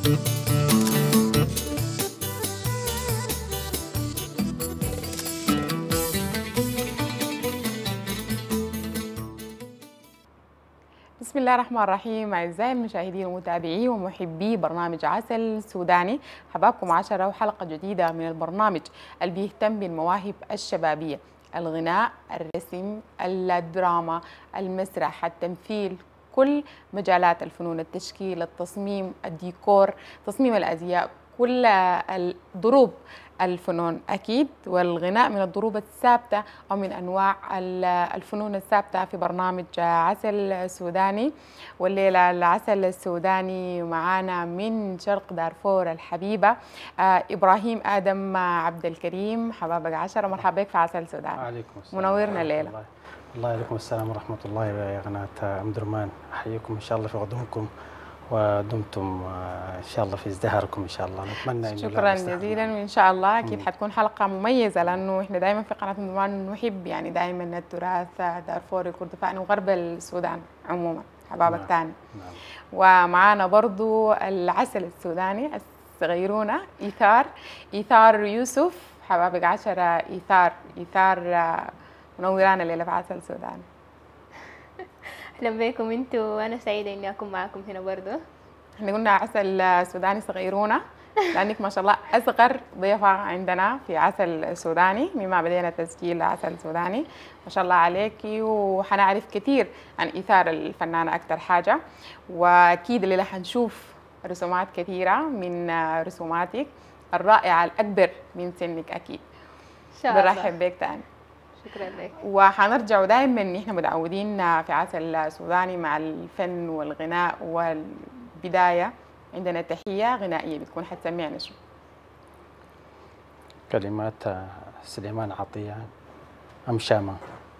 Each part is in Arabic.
بسم الله الرحمن الرحيم. أعزائي المشاهدين ومتابعي ومحبي برنامج عسل سوداني، حبابكم 10 وحلقة جديدة من البرنامج اللي بيهتم بالمواهب الشبابية، الغناء، الرسم، الدراما، المسرح، التمثيل، كل مجالات الفنون، التشكيل، التصميم، الديكور، تصميم الأزياء، كل الضروب الفنون أكيد. والغناء من الضروب الثابتة أو من أنواع الفنون الثابتة في برنامج عسل سوداني. والليلة العسل السوداني معانا من شرق دارفور الحبيبة إبراهيم آدم عبد الكريم. حبابك 10، مرحبا بك في عسل سوداني. وعليكم السلام. منورنا الليلة. الله عليكم السلام ورحمة الله يا قناة أم درمان. أحييكم إن شاء الله في غضونكم ودمتم إن شاء الله في ازدهاركم إن شاء الله. نتمنى إنه شكرا جزيلا، وإن شاء الله أكيد حتكون حلقة مميزة، لأنه إحنا دائما في قناة أم درمان نحب يعني دائما التراث دارفوري كردفاني وغرب السودان عموما. حبابك تاني. ومعانا برضو العسل السوداني الصغيرونة إيثار يوسف. حبابك 10 إيثار منورانا الليلة في عسل سوداني. أهلا بكم انتوا، وأنا سعيدة إني أكون معكم هنا برضو. احنا قلنا عسل سوداني صغيرونة لأنك ما شاء الله أصغر ضيفة عندنا في عسل سوداني مما بدينا تسجيل عسل سوداني. ما شاء الله عليكي، وحنعرف كثير عن إيثار الفنانة أكثر حاجة، وأكيد الليلة حنشوف رسومات كثيرة من رسوماتك الرائعة الأكبر من سنك أكيد. إن شاء الله. برحب بك تاني. شكرا لك. وحنرجع دائما نحن متعودين في عسل سوداني مع الفن والغناء، والبداية عندنا تحية غنائية بتكون حتسمعنا شو؟ كلمات سليمان عطية أم شامة.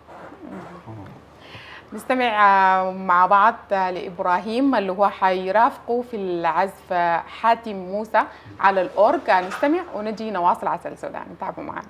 نستمع مع بعض لإبراهيم اللي هو حيرافقه في العزف حاتم موسى على الأورج. نستمع ونجي نواصل عسل سوداني. تابعوا معنا.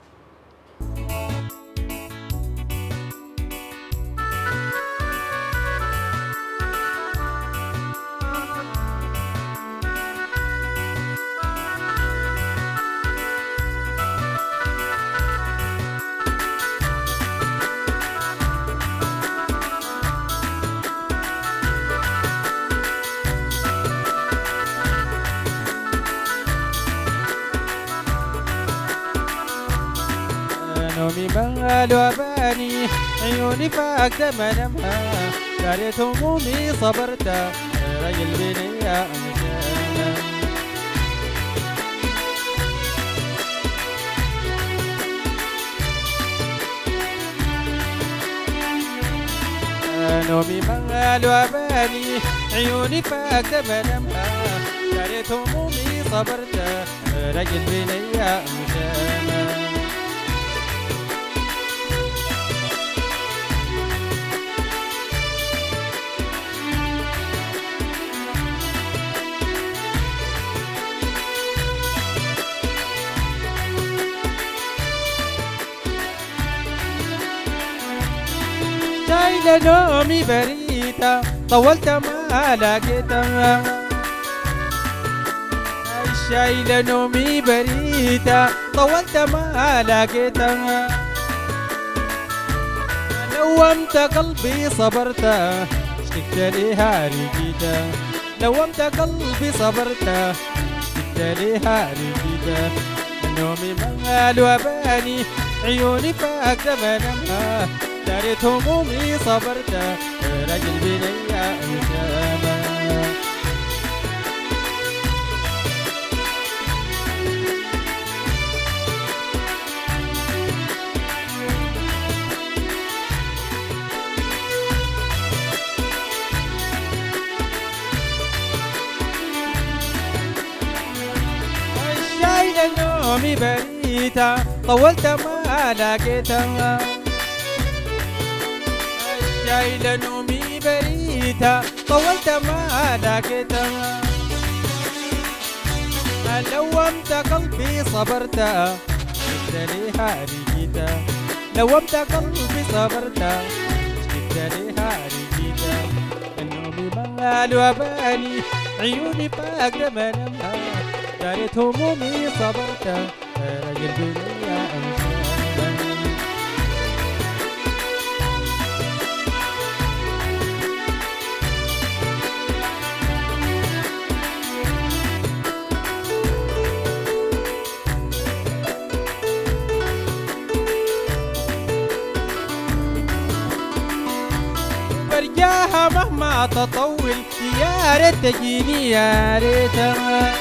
نومي بغال وباني عيوني فاقت منامها، داريت همومي صبرت رجل بيني يا أمجانا. نومي بغال وباني عيوني فاقت منامها، داريت همومي صبرت رجل بيني يا أمجانا. شايلة نومي بريتة طولت ما لقيتها، شايلة نومي بريتة طولت ما لقيتها، نومت قلبي صبرت اشتقت ليها رجيتها، نومت قلبي صبرت اشتقت ليها رجيتها. نومي مال وباني عيوني فاقت منامها، داريت همومي صبرت رجل بني أمجاما. شايلة نومي بريتة طولت ما لقيتها، شايلة نومي بريتة طولت ما لقيتها، لومت قلبي صبرت اشتقت ليها رجيتها، لومت قلبي صبرت اشتقت ليها رجيتها. النوم مال وباني عيوني فاقدة منامها دارت همومي صبرت راجل بنية أمشي برجاها مهما تطول يا ريت تجيني يا ريتها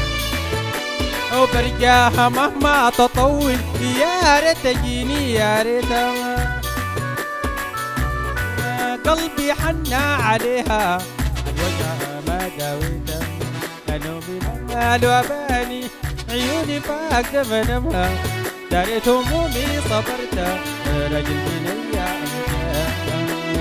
وبرجاها مهما تطول يا ريت تجيني يا ريتها قلبي حنى عليها الوجع ما داويتها أنا بمال وباني عيوني فاقدة منامها دارت همومي صبرت راجل بنية أمشاها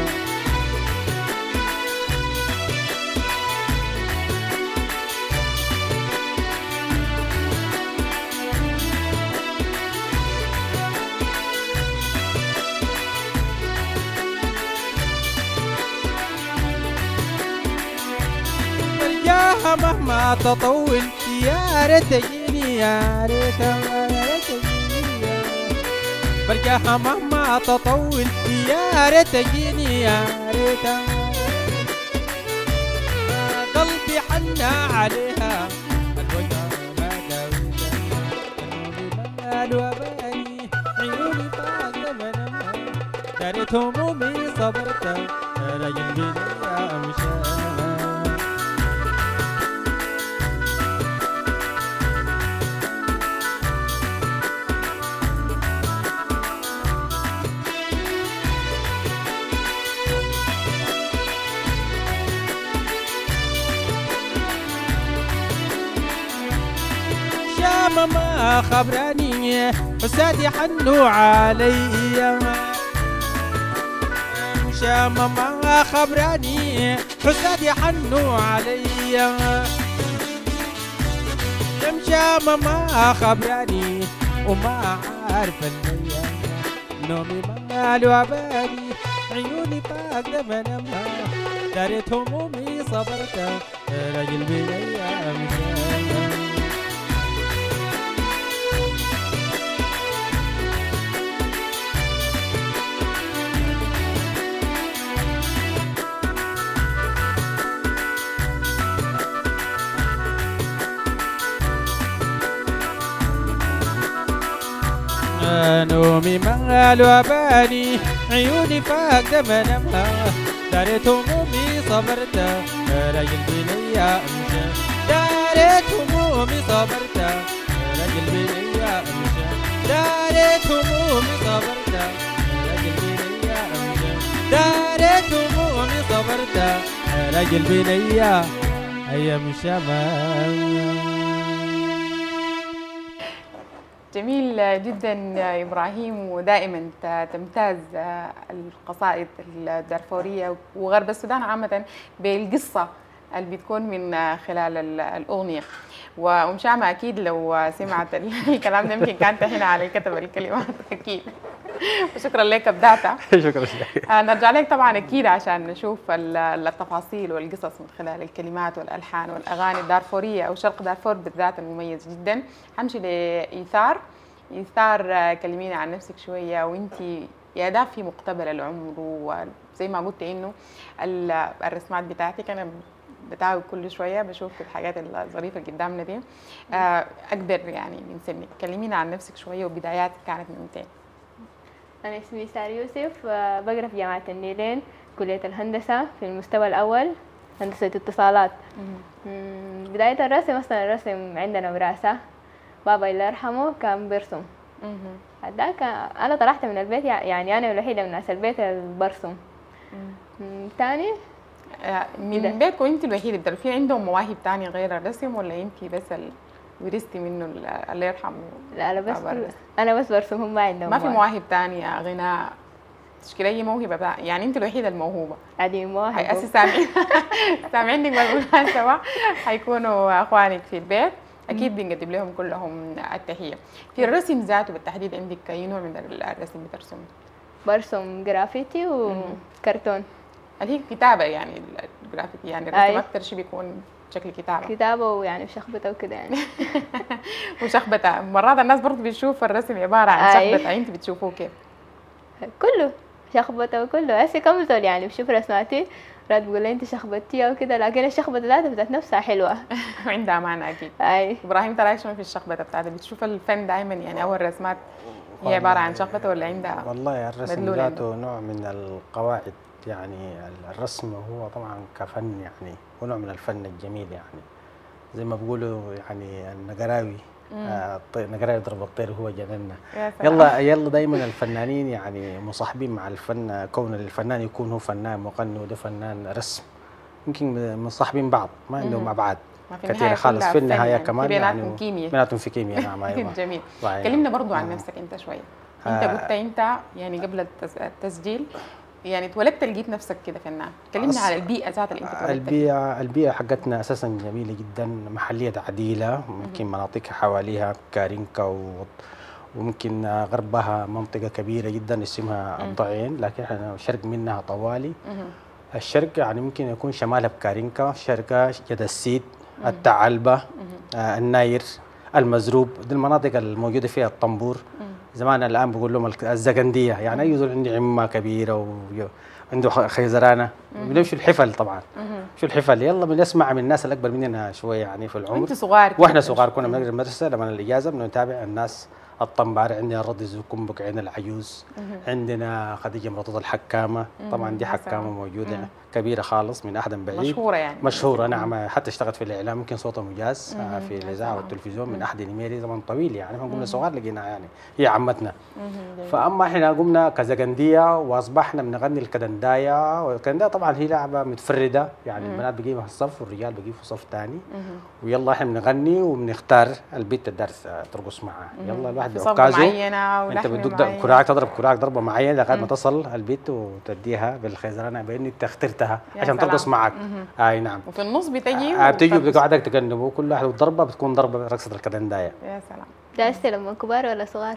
مهما تطول يا ريت تجيني يا ريتها برجاها مهما تطول يا ريت تجيني يا ريتها قلبي حنى عليها الوجع ما داويتها بمال وباني عيوني فاقدة منامها دارت همومي صبرت راجل بنية أمشاها ما خبراني حسادي حنوا علي شام ما خبراني حسادي حنوا علي شام ما خبراني وما عارف النية نومي مال وبالي عيوني فاقدة منامها دارت همومي صبرت راجل بنية أمشاها نومي مال وباني عيوني فاقدة منامها دارت همومي صبرت راجل بنية أمشى دارت همومي صبرت راجل بنية أمشى دارت همومي صبرت راجل بنية أمشى دارت همومي صبرت راجل بنية أيام شمال. جميل جدا يا إبراهيم، ودائما تمتاز القصائد الدارفورية وغرب السودان عامة بالقصة اللي بتكون من خلال الأغنية. وأم شامة أكيد لو سمعت الكلام ده يمكن كانت هنا على كتب الكلمات أكيد. وشكرا لك ابدعتها. شكرا. نرجع لك طبعا اكيد عشان نشوف التفاصيل والقصص من خلال الكلمات والالحان والاغاني الدارفوريه او شرق دارفور بالذات المميز جدا. حمشي لايثار. ايثار كلمينا عن نفسك شويه، وانت يا ده في مقتبل العمر، وزي ما قلت انه الرسمات بتاعتك انا بتاعي كل شويه بشوف الحاجات الظريفه اللي قدامنا دي اكبر يعني من سنك. كلمينا عن نفسك شويه وبداياتك كانت من متين. أنا اسمي سار يوسف، بقرأ في جامعة النيلين كلية الهندسة في المستوى الأول هندسة اتصالات. بداية الرسم أصلا الرسم عندنا وراثة، بابا الله يرحمه كان بيرسم. هداك أنا طلعت من البيت، يعني أنا الوحيدة من الناس البيت اللي برسم. تاني من بيتكم أنت الوحيدة، في عندهم مواهب تانية غير الرسم ولا أنت بس ورثتي منه الله يرحمه؟ لا أنا بس برسم، هم ما عندهم. ما في مواهب تانية غناء تشكيل أي موهبة بقى. يعني أنت الوحيدة الموهوبة. عادي مواهب. أساسا سامعينك بالمناسبة حيكونوا أخوانك في البيت، أكيد بنقدم لهم كلهم التحية. في الرسم ذاته بالتحديد عندك أي نوع من الرسم بترسمه؟ برسم جرافيتي وكرتون. اللي هي كتابة يعني الجرافيتي، يعني الرسم أكثر شيء بيكون شكل كتابه؟ كتابة ويعني وشخبطة وكده يعني. وشخبطه، مرات الناس برضه بتشوف الرسم عباره عن أي. شخبطه، انت بتشوفوه كيف؟ كله شخبطة وكله هسه كم زول يعني بشوف رسماتي راد بقول لي انت شخبطتيها وكده، لكن الشخبطة ذاتها بتاعت نفسها حلوة. وعندها معنى اكيد. اي ابراهيم تراك شنو في الشخبطه بتاعتك؟ بتشوف الفن دائما يعني او الرسمات هي عباره عن شخبطه ولا عندها والله الرسم مدلول ذاته نوع من القواعد، يعني الرسم هو طبعا كفن يعني هو نوع من الفن الجميل، يعني زي ما بيقولوا يعني النقراوي نقراوي يضرب الطير هو جننا. يا سلام. يلا دايما الفنانين يعني مصاحبين مع الفن، كون الفنان يكون هو فنان مغني وده فنان رسم يمكن مصاحبين بعض ما عندهم ابعاد ما في كثيره النهاية خالص. كلها في فن النهايه يعني. كمان في بيناتهم يعني كيمياء. بيناتهم في كيمياء. نعم ايوه. جميل. صحيح. كلمنا برضو عن نفسك انت شويه. انت قلت انت يعني قبل التسجيل يعني اتولدت لقيت نفسك كده فنان، كلمنا على البيئه ذات اللي انت اتولدت فيها. البيئة حقتنا أساسا جميلة جدا، محلية عديلة، ممكن مناطقها حواليها كارينكا وممكن غربها منطقة كبيرة جدا اسمها الضعين، لكن احنا شرق منها طوالي. الشرق يعني ممكن يكون شمالها بكارينكا، شرقها جد السيد، التعلبة، الناير، المزروب، دي المناطق الموجودة فيها الطنبور. زمان الآن بقول لهم الزقندية، يعني أي زول عنده عمة كبيرة وعنده خيزرانة بنمشوا الحفل طبعا. شو الحفل؟ يلا بنسمع من الناس الأكبر مننا شوية يعني في العمر. وانت صغار واحنا صغار كنا بنقرا المدرسة لما الإجازة بنتابع الناس الطنبار. عندنا الرضي وكمبك، عندنا العيوز، عندنا خديجة مرتضى الحكامة، طبعا دي حكامة موجودة كبيرة خالص من أحد بعيد، مشهورة يعني. مشهورة نعم، حتى اشتغلت في الإعلام، يمكن صوتها مجاز في الإذاعة والتلفزيون من أحد نميري زمن طويل يعني، فقمنا صغار لقيناها يعني هي عمتنا. فأما احنا قمنا كزقندية وأصبحنا بنغني الكدنداية، والكدنداية طبعا هي لعبة متفردة يعني البنات بيجيبوا الصف والرجال بيجيبوا صف ثاني، ويلا احنا بنغني وبنختار البنت الدرس ترقص معها. يلا الواحد بعكازه انت بدك كراعك تضرب كراعك ضربه معينه لغايه ما تصل البنت وتديها بالخيزرانه بانك انت اخترتها عشان ترقص معك. اي نعم. وفي النص بتجي بتيجي بتقعدك تجنبه، كل واحد ضربه بتكون ضربه رقصه الكدندايه. يا سلام. ده لما كبار ولا صغار؟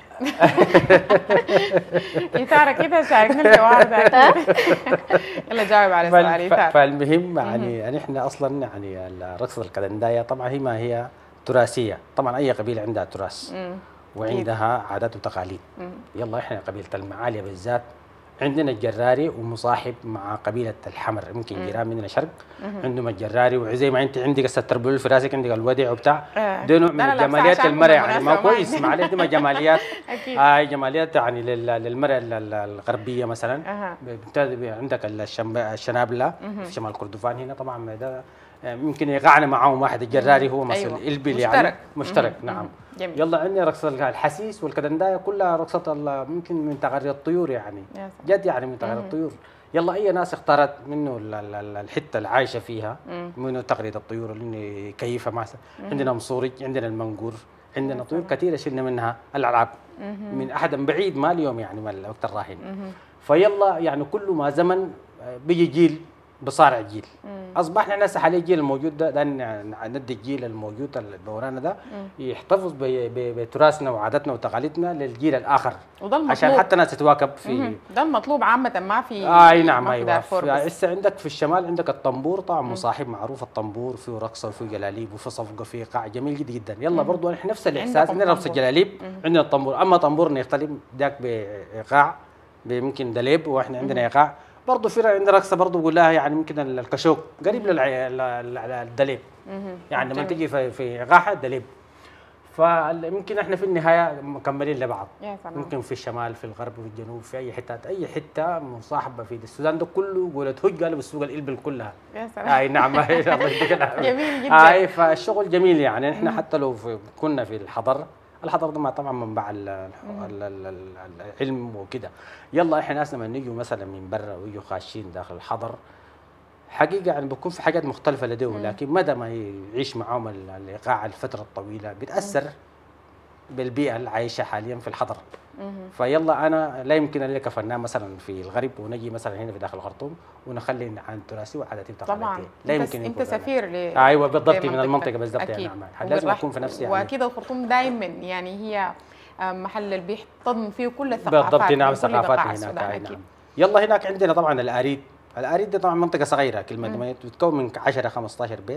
إثارة كده شاركنا الجواب ده. يلا جاوب على السؤال إثارة. فالمهم يعني احنا اصلا يعني رقصه الكدندايه طبعا هي ما هي تراثيه، طبعا اي قبيله عندها تراث وعندها عادات وتقاليد. يلا احنا قبيله المعاليه بالذات عندنا الجراري ومصاحب مع قبيله الحمر، يمكن جيران مننا شرق عندهم الجراري، وزي ما انت عندك التربول في راسك عندك الودع وبتاع، ده نوع من الجماليات المرأة يعني ما كويس معلش، دي ما جماليات اكيد جماليات يعني للمرأة الغربيه مثلا. عندك الشنابله في شمال كردفان هنا طبعا ده يمكن يقعنا معاهم واحد الجراري هو مثلا أيوة. البل يعني مشترك. نعم. جميل. يلا عندنا رقصة الحسيس والكدندايه كلها رقصة ممكن من تغري الطيور يعني جد يعني من تغري الطيور. يلا اي ناس اختارت منه الحته اللي عايشه فيها منه تغريه الطيور اللي كيفها مثلا. عندنا مصورج، عندنا المنقور، عندنا طيور كثيره شلنا منها الالعاب من احد بعيد ما اليوم يعني ما الوقت الراهن. فيلا يعني كل ما زمن بيجي جيل بصارع جيل. اصبحنا ناس حاليا الجيل الموجود ده ندي الجيل الموجود اللي ورانا ده يحتفظ بتراثنا وعاداتنا وتقاليدنا للجيل الاخر، عشان حتى الناس تتواكب في ده المطلوب عامه ما في اي نعم ايوه. هسه عندك في الشمال عندك الطنبور طبعا مصاحب معروف، الطنبور فيه رقصه وفيه جلاليب وفيه صفقه فيه قاع جميل جدا جدا. يلا برضه احنا نفس الاحساس، عندنا رقصه جلاليب عندنا الطنبور، اما طنبورنا يختلف ذاك بايقاع ممكن دليب، واحنا عندنا ايقاع برضه في عندنا رقصه برضه بقول لها يعني ممكن الكشوك قريب للدليب يعني لما تيجي في ايقاع دليب. فممكن احنا في النهايه مكملين لبعض، ممكن في الشمال في الغرب في الجنوب في اي حته مصاحبه في السودان ده كله قولت هج قالوا بالسوق الإلبل كلها. يا سلام. اي نعم الله يديك العافيه. جميل جدا. اي فالشغل جميل يعني احنا حتى لو كنا في الحضر ده طبعا منبع العلم وكده. يلا احنا ناس لما نيجوا مثلا من برا ويجوا خاشين داخل الحضر حقيقه يعني بكون في حاجات مختلفه لديهم، لكن مدى ما يعيش معاهم الايقاع الفتره الطويله بيتاثر بالبيئه اللي عايشه حاليا في الحضر. فيلا انا لا يمكن لي كفنان مثلا في الغرب ونجي مثلا هنا في داخل الخرطوم ونخلي عن تراثي وعاداتي وتقاليدي. طبعا لا يمكن انت سفير ايوه بالضبط من المنطقه بالضبط يعني لازم اكون في نفسي يعني. واكيد الخرطوم دائما يعني هي محل اللي بيحتضن فيه كل الثقافات بالضبط. نعم ثقافات هناك. نعم. يلا هناك عندنا طبعا الاريد ده طبعا منطقه صغيره كلمه بتتكون من 10 15 بيت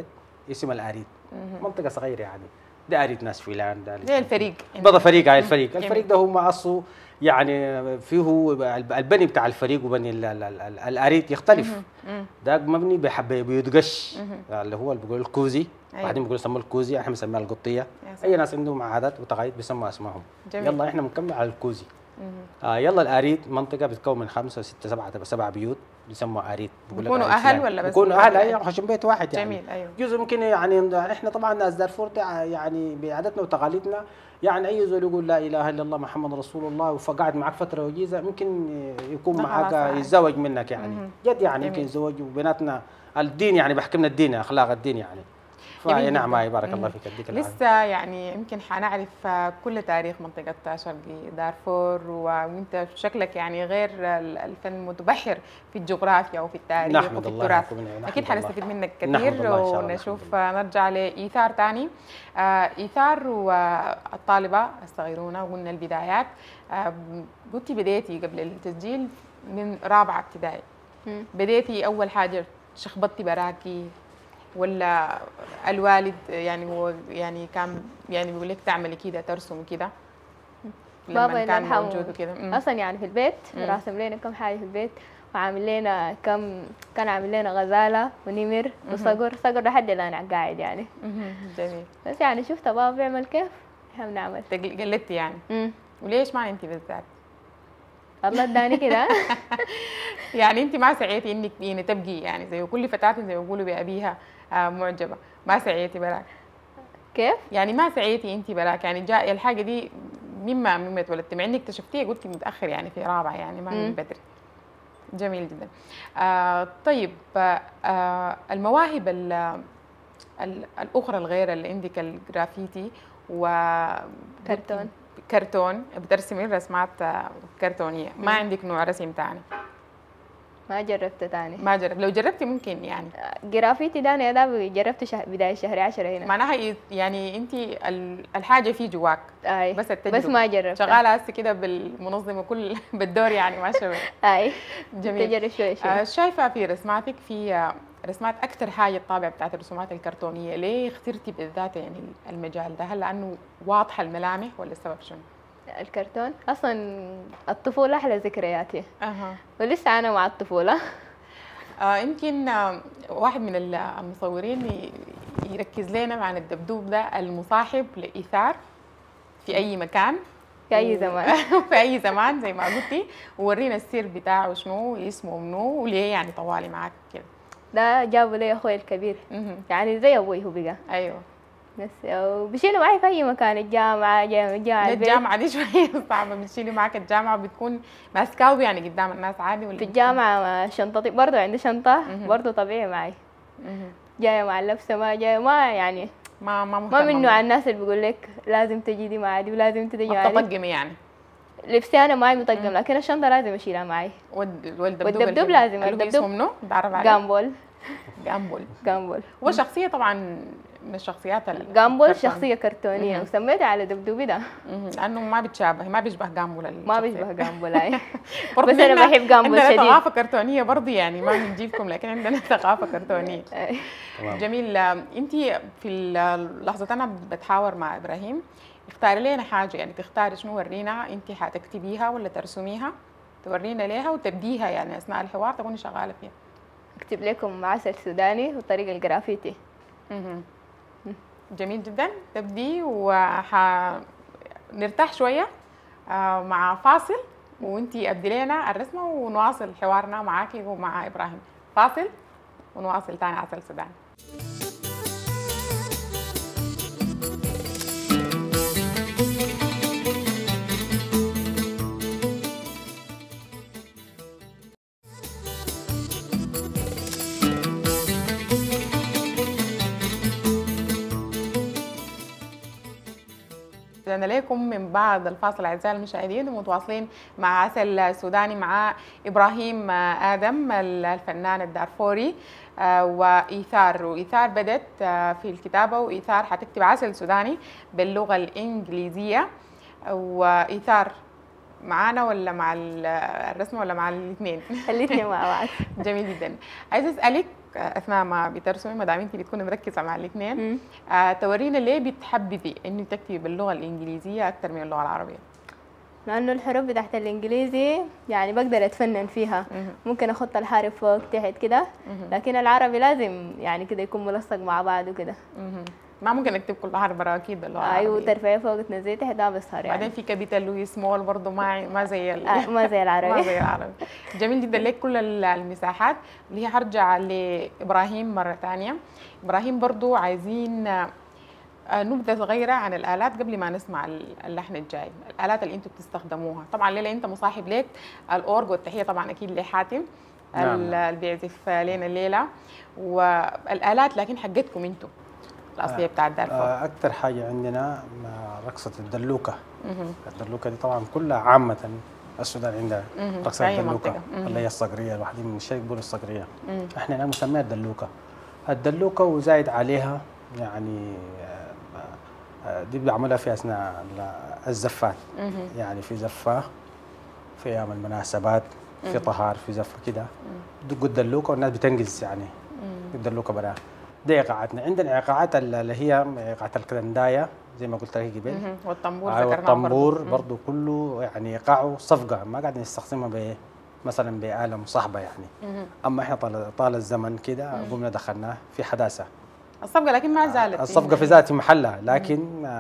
اسم الاريد. منطقه صغيره يعني، ده اريد ناس فيلان، ده زي الفريق بالضبط. فريق هاي الفريق ده هم اصله يعني فيه البني بتاع الفريق وبني الاريد يختلف. ده مبني بيدقش اللي هو اللي بيقول الكوزي، بعدين بيقولوا يسموه الكوزي، احنا بنسميها القطيه. اي ناس عندهم عادات وتقاليد بيسموا اسمائهم. يلا احنا بنكمل على الكوزي. يلا الاريد منطقه بتتكون من 5 6 7 بيوت بيسموها اريد. بيكونوا اهل ولا بس؟ بيكونوا اهل، ايوه، عشان بيت واحد يعني. جميل. ايوه. جزء ممكن يعني احنا طبعا ناس دارفور يعني بعاداتنا وتقاليدنا يعني اي زول يقول لا اله الا الله محمد رسول الله وفقعد معك فتره وجيزه ممكن يكون معك يتزوج منك يعني جد يعني يمكن يتزوج. وبيناتنا الدين يعني بحكمنا الدين، اخلاق الدين يعني. نعم هاي بارك الله فيك. اديك لسه يعني يمكن حنعرف كل تاريخ منطقة شرقي دارفور، وانت شكلك يعني غير الفن متبحر في الجغرافيا وفي التاريخ وفي التراث. اكيد حنستفيد منك كثير ونشوف. نرجع لإيثار ثاني. إيثار والطالبة الصغيرون، وقلنا البدايات. قلتي بديتي قبل التسجيل من رابعة ابتدائي. بديتي أول حاجة شخبطتي براكي ولا الوالد يعني هو يعني كان يعني بيقول لك تعملي كده ترسمي كده بابا كان موجود وكده؟ اصلا يعني في البيت راسم لنا كم حاجه في البيت، وعامل لنا كان عامل لنا غزاله ونمر وصقر لحد الان قاعد يعني. جميل. بس يعني شفت بابا بيعمل كيف احنا بنعمل. قلدتي يعني. وليش ما انت بالذات؟ الله اداني كده. يعني انت ما سعيتي انك يعني تبقي يعني زي كل فتاة زي ما بيقولوا بأبيها معجبة، ما سعيتي براك؟ كيف؟ يعني ما سعيتي انت براك يعني جاء الحاجة دي مما اتولدتي، مع انك اكتشفتيها قلتي متأخر يعني في رابعة يعني ما من بدري. جميل جدا. طيب المواهب الأخرى الغير اللي عندك الجرافيتي كرتون بترسمي رسمات كرتونية، ما عندك نوع رسم ثاني؟ ما جربت ثاني. ما جربت. لو جربتي ممكن يعني جرافيتي ده انا جربت بداية شهر 10 هنا. معناها يعني انت الحاجة في جواك. بس التجربة. بس ما جربت. شغالة هسه كده بالمنظمة كل بالدور يعني ما شاء الله. جميل. تجرب شوي. شايفة في رسماتك في رسمات أكثر حاجة الطابع بتاعت الرسومات الكرتونية، ليه اخترتي بالذات يعني المجال ده؟ هل لأنه واضحة الملامح ولا السبب شنو؟ الكرتون أصلا الطفولة أحلى ذكرياتي. ولسه أنا مع الطفولة. يمكن واحد من المصورين يركز لنا مع الدبدوب ده المصاحب لإيثار في أي مكان في أي زمان. في أي زمان زي ما قلتي، وورينا السير بتاعه شنو، اسمه منو، وليه يعني طوالي معاك كده. ده جابوا لي أخوي الكبير يعني زي أبوي هو بقى. أيوه. بس وبشيله معي في أي مكان، الجامعة الجامعة دي شوية صعبة، بتشيلي معك الجامعة بتكون ماسكاوي يعني قدام الناس عادي ولا؟ في الجامعة شنطتي برضه عندي شنطة برضه طبيعي معي. جاية مع اللبسة ما جاية ما يعني ما من نوع الناس اللي بيقول لك لازم تجي دي معي ولازم تجي معي. تطقمي يعني؟ لبسي أنا معي مطقم لكن الشنطة لازم أشيلها معي. والدبدوب لازم. الدبدوب اسمه منو؟ بتعرف عليه؟ جامبول. هو شخصية طبعا من الشخصيات جامبول شخصية كرتونية وسميتها على دبدوبي ده لأنه ما بيشبه جامبول. ما بيشبه جامبول بس أنا بحب جامبول شديد. عندنا ثقافة كرتونية برضه يعني ما بنجيبكم لكن عندنا ثقافة كرتونية. جميل. أنت في اللحظة أنا بتحاور مع إبراهيم، اختاري لنا حاجة يعني تختاري شنو، ورينا أنت حتكتبيها ولا ترسميها، تورينا ليها وتبديها يعني أثناء الحوار تكوني شغالة فيها. أكتب لكم عسل سوداني وطريق الجرافيتي. جميل جدا. تبدي نرتاح شوية مع فاصل وانتي ابدي لنا الرسمة ونواصل حوارنا معاكي ومع إبراهيم. فاصل ونواصل تاني عسل سوداني. رجعنا لكم من بعد الفاصل أعزائي المشاهدين، ومتواصلين مع عسل سوداني مع إبراهيم آدم الفنان الدارفوري وإيثار بدت في الكتابة، وإيثار حتكتب عسل سوداني باللغة الإنجليزية. وإيثار معانا ولا مع الرسم ولا مع الاثنين؟ الاثنين مع بعض. جميل جدا. عايزه اسالك اثناء ما بترسمي، ما دام انت بتكوني مركزه مع الاثنين، تورينا ليه بتحبذي انه تكتبي باللغه الانجليزيه اكثر من اللغه العربيه؟ لانه الحروف بتاعت الانجليزي يعني بقدر اتفنن فيها، ممكن اخط الحرف فوق تحت كده، لكن العربي لازم يعني كده يكون ملصق مع بعض وكده. ما ممكن اكتب كل حرف برا اكيد باللغه العربيه. ايوه، ترفعي فوق تنزلي تحت ما بيظهر يعني. بعدين في كابيتال لويس مول برضه ما زي ما زي العربي. ما زي العربي. جميل جدا لك كل المساحات. اللي هي هرجع لابراهيم مره ثانيه. ابراهيم برضه عايزين نبذه صغيره عن الالات قبل ما نسمع اللحن الجاي، الالات اللي انتم بتستخدموها. طبعا ليلى انت مصاحب لك الاورج، والتحيه طبعا اكيد لحاتم اللي بيعزف لنا الليله، والالات لكن حقتكم انتم الاصليه بتاعت دارفور. اكثر حاجه عندنا رقصه الدلوكه. الدلوكه دي طبعا كلها عامه السودان عندها رقصه الدلوكه اللي هي الصقريه، الواحدين من الشرق بيقولوا الصقريه. احنا هنا مسميها الدلوكه. الدلوكه وزايد عليها يعني دي بيعملها في اثناء الزفات. يعني في زفه في ايام المناسبات، في طهار، في زفه كده دقوا الدلوكه والناس بتنقز يعني الدلوكه برا. دي ايقاعاتنا. عندنا ايقاعات اللي هي ايقاعات الكلندايه زي ما قلت لك قبل، والطنبور والطنبور برضه كله يعني ايقاعه صفقه، ما قاعد نستخدمها مثلا بآلة مصاحبه يعني. اما احنا طال الزمن كده قمنا دخلناه في حداثه الصفقه، لكن ما زالت الصفقه في ذات محلها، لكن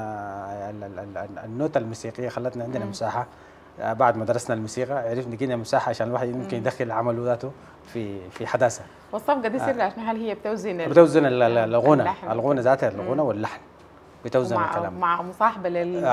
النوتة الموسيقيه خلتنا عندنا مساحه. بعد ما درسنا الموسيقى عرفنا لقينا مساحه عشان الواحد ممكن يدخل عمله ذاته في حداثه. والصفقه دي سرها شنو؟ هل هي بتوزن الغنى ذاتها، الغنى واللحن بتوزن الكلام مع مصاحبه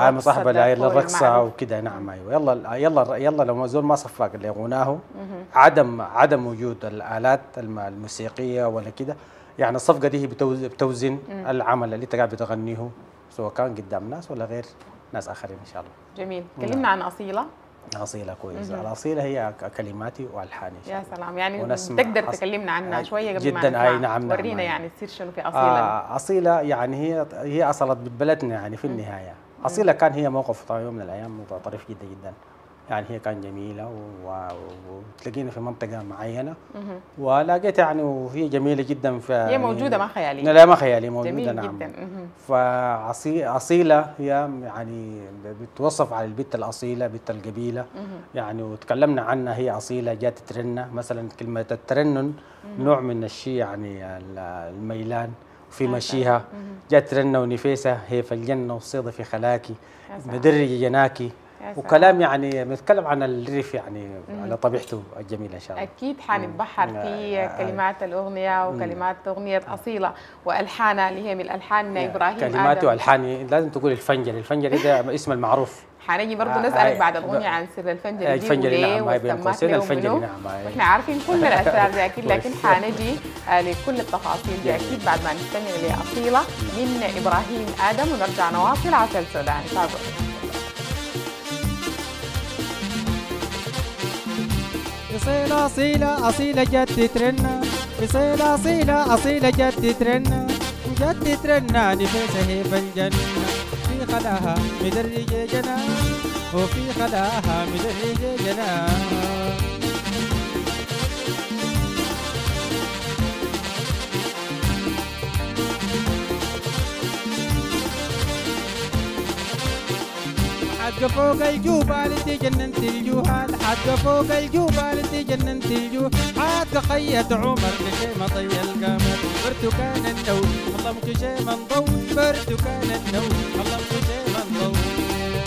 للرقصه وكده. نعم ايوه. يلا لو زول ما صفق اللي غناه، عدم وجود الالات الموسيقيه ولا كده، يعني الصفقه دي هي بتوزن العمل اللي انت قاعد بتغنيه، سواء كان قدام ناس ولا غير ناس اخرين ان شاء الله. جميل. كلمنا عن اصيله. اصيله كويس. الاصيله هي كلماتي والحاني. يا سلام، يعني تقدر تكلمنا عنها شويه قبل ما جدا. اي نعم. ورينا يعني تصير شنو في اصيله. اصيله يعني هي اصلت ببلدنا يعني في النهايه. اصيله كان هي موقف يوم من الايام طريف جدا جدا، يعني هي كان جميله وتلاقينا في منطقه معينه ولقيت يعني وهي جميله جدا. هي موجوده ما خياليه. لا ما خياليه، موجوده. جميل نعم جدا. فاصيله هي يعني بتوصف على البت الاصيله، بنت القبيله يعني، وتكلمنا عنها. هي اصيله جات ترنه مثلا. كلمه الترنن نوع من الشيء يعني الميلان في مشيها. جات ترنه ونفيسه هي في الجنه والصيده في خلاكي مدرج جناكي، وكلام يعني بنتكلم عن الريف يعني على طبيعته الجميله ان شاء الله. اكيد حنتبحر في كلمات الاغنيه وكلمات اغنيه اصيله والحانها اللي هي من الالحان ابراهيم كلمات والحان. لازم تقول الفنجري ده اسم المعروف. حنجي برضه نسالك بعد الاغنيه عن سر الفنجري دي وليه وسمات له ومنو. احنا عارفين كل الاسرار دي اكيد، لكن حنجي لكل التفاصيل دي اكيد بعد ما نستمع لاصيله من ابراهيم ادم، ونرجع نواصل عسل سوداني. تابعوا. أصيلة أصيلة أصيلة جت ترنة، أصيلة أصيلة أصيلة جت ترنة، جت ترنة نفسها هي في الجنة، في خلاها مدرجة جنان، وفي خلاها مدرجة جنان. حد فوق الجبال انت جننت الجوهال، حد فوق الجبال انت جننت الجوه، حد خيط عمر لشيمة طي القمر، برتكان النوم الله مكشيمة نضوي، برتكان النوم الله مكشيمة نضوي.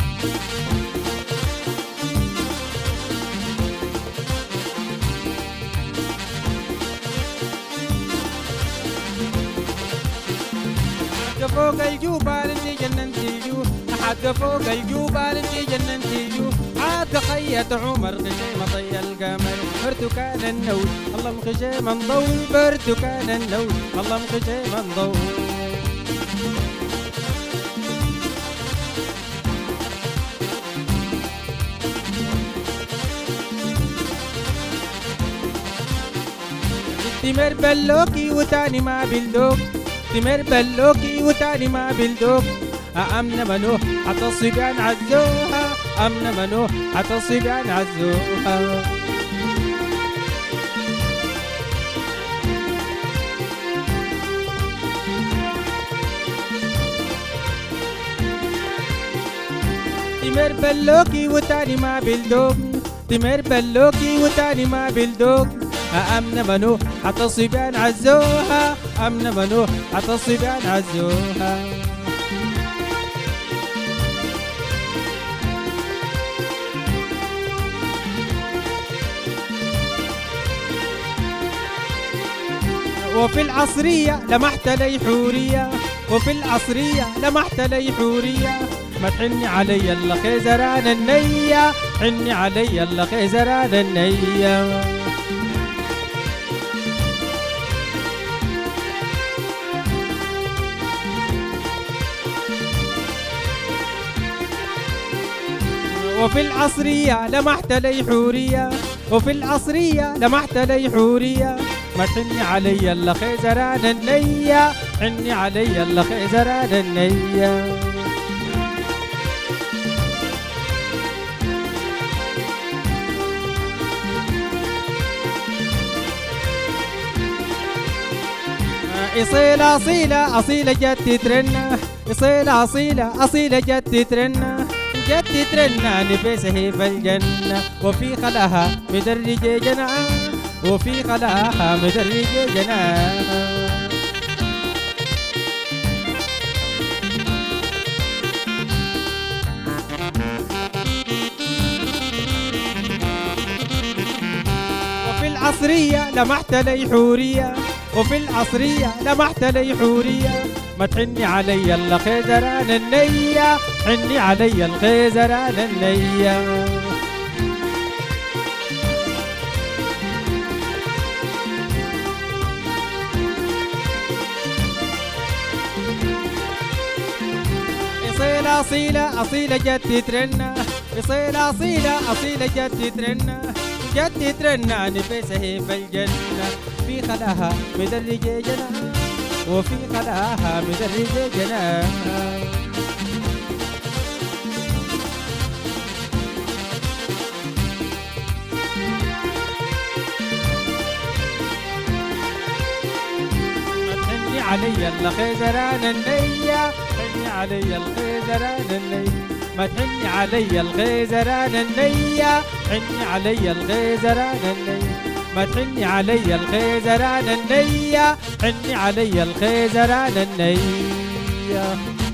حد فوق الجبال انت جننت الجوه، حد فوق الجبال انت جننت الجوه، حد خيط عمر لشيمة طي القمر، برتكان النوم الله مكشيمة نضوي، برتكان النوم الله مكشيمة نضوي. تمر بلوكي وتاني ما بلدوك، تمر بلوكي وتاني ما بلدوك، أأمن منوح حتى الصبيان عزوها، أمن منو حتى الصبيان عزوها. تمر بلوكي وتاني ما بلدوك، تمر بلوكي وتاني ما بلدوك. أمن منو حتى الصبيان عزوها، أمن منو حتى الصبيان عزوها. وفي العصرية لمحت لي حورية، وفي العصرية لمحت لي حورية. ما تحني علي الا خزران النية، حني علي الا خزران النية. وفي العصرية لمحت لي حورية، وفي العصرية لمحت لي حورية. ما تحني علي الا خزران النية، حني علي الا خزران النية. أصيلة أصيلة أصيلة جت ترنة، أصيلة أصيلة أصيلة جت ترنة، جت ترنة نفسها في الجنة. وفي خلاها مدرجة جناح، وفي خلاها مدرجة جناح. وفي العصرية لمحت لي حورية، وفي العصرية لمحت لي حورية. ما تحني علي الا خزران النية، حني علي الخزران النية. أصيلة أصيلة أصيلة جت ترنة، أصيلة أصيلة أصيلة جت ترنة، جت ترنة نفسها في الجنة. في خلاها مدرجة جناح، وفي خلاها مدرجة جناح. حني علي الا خزران النية، حني علي الخزران النية. ما تحني علي الخزران النية، حني علي الخزران النية. ما تحني علي الخزران النية، حني علي الخزران النية.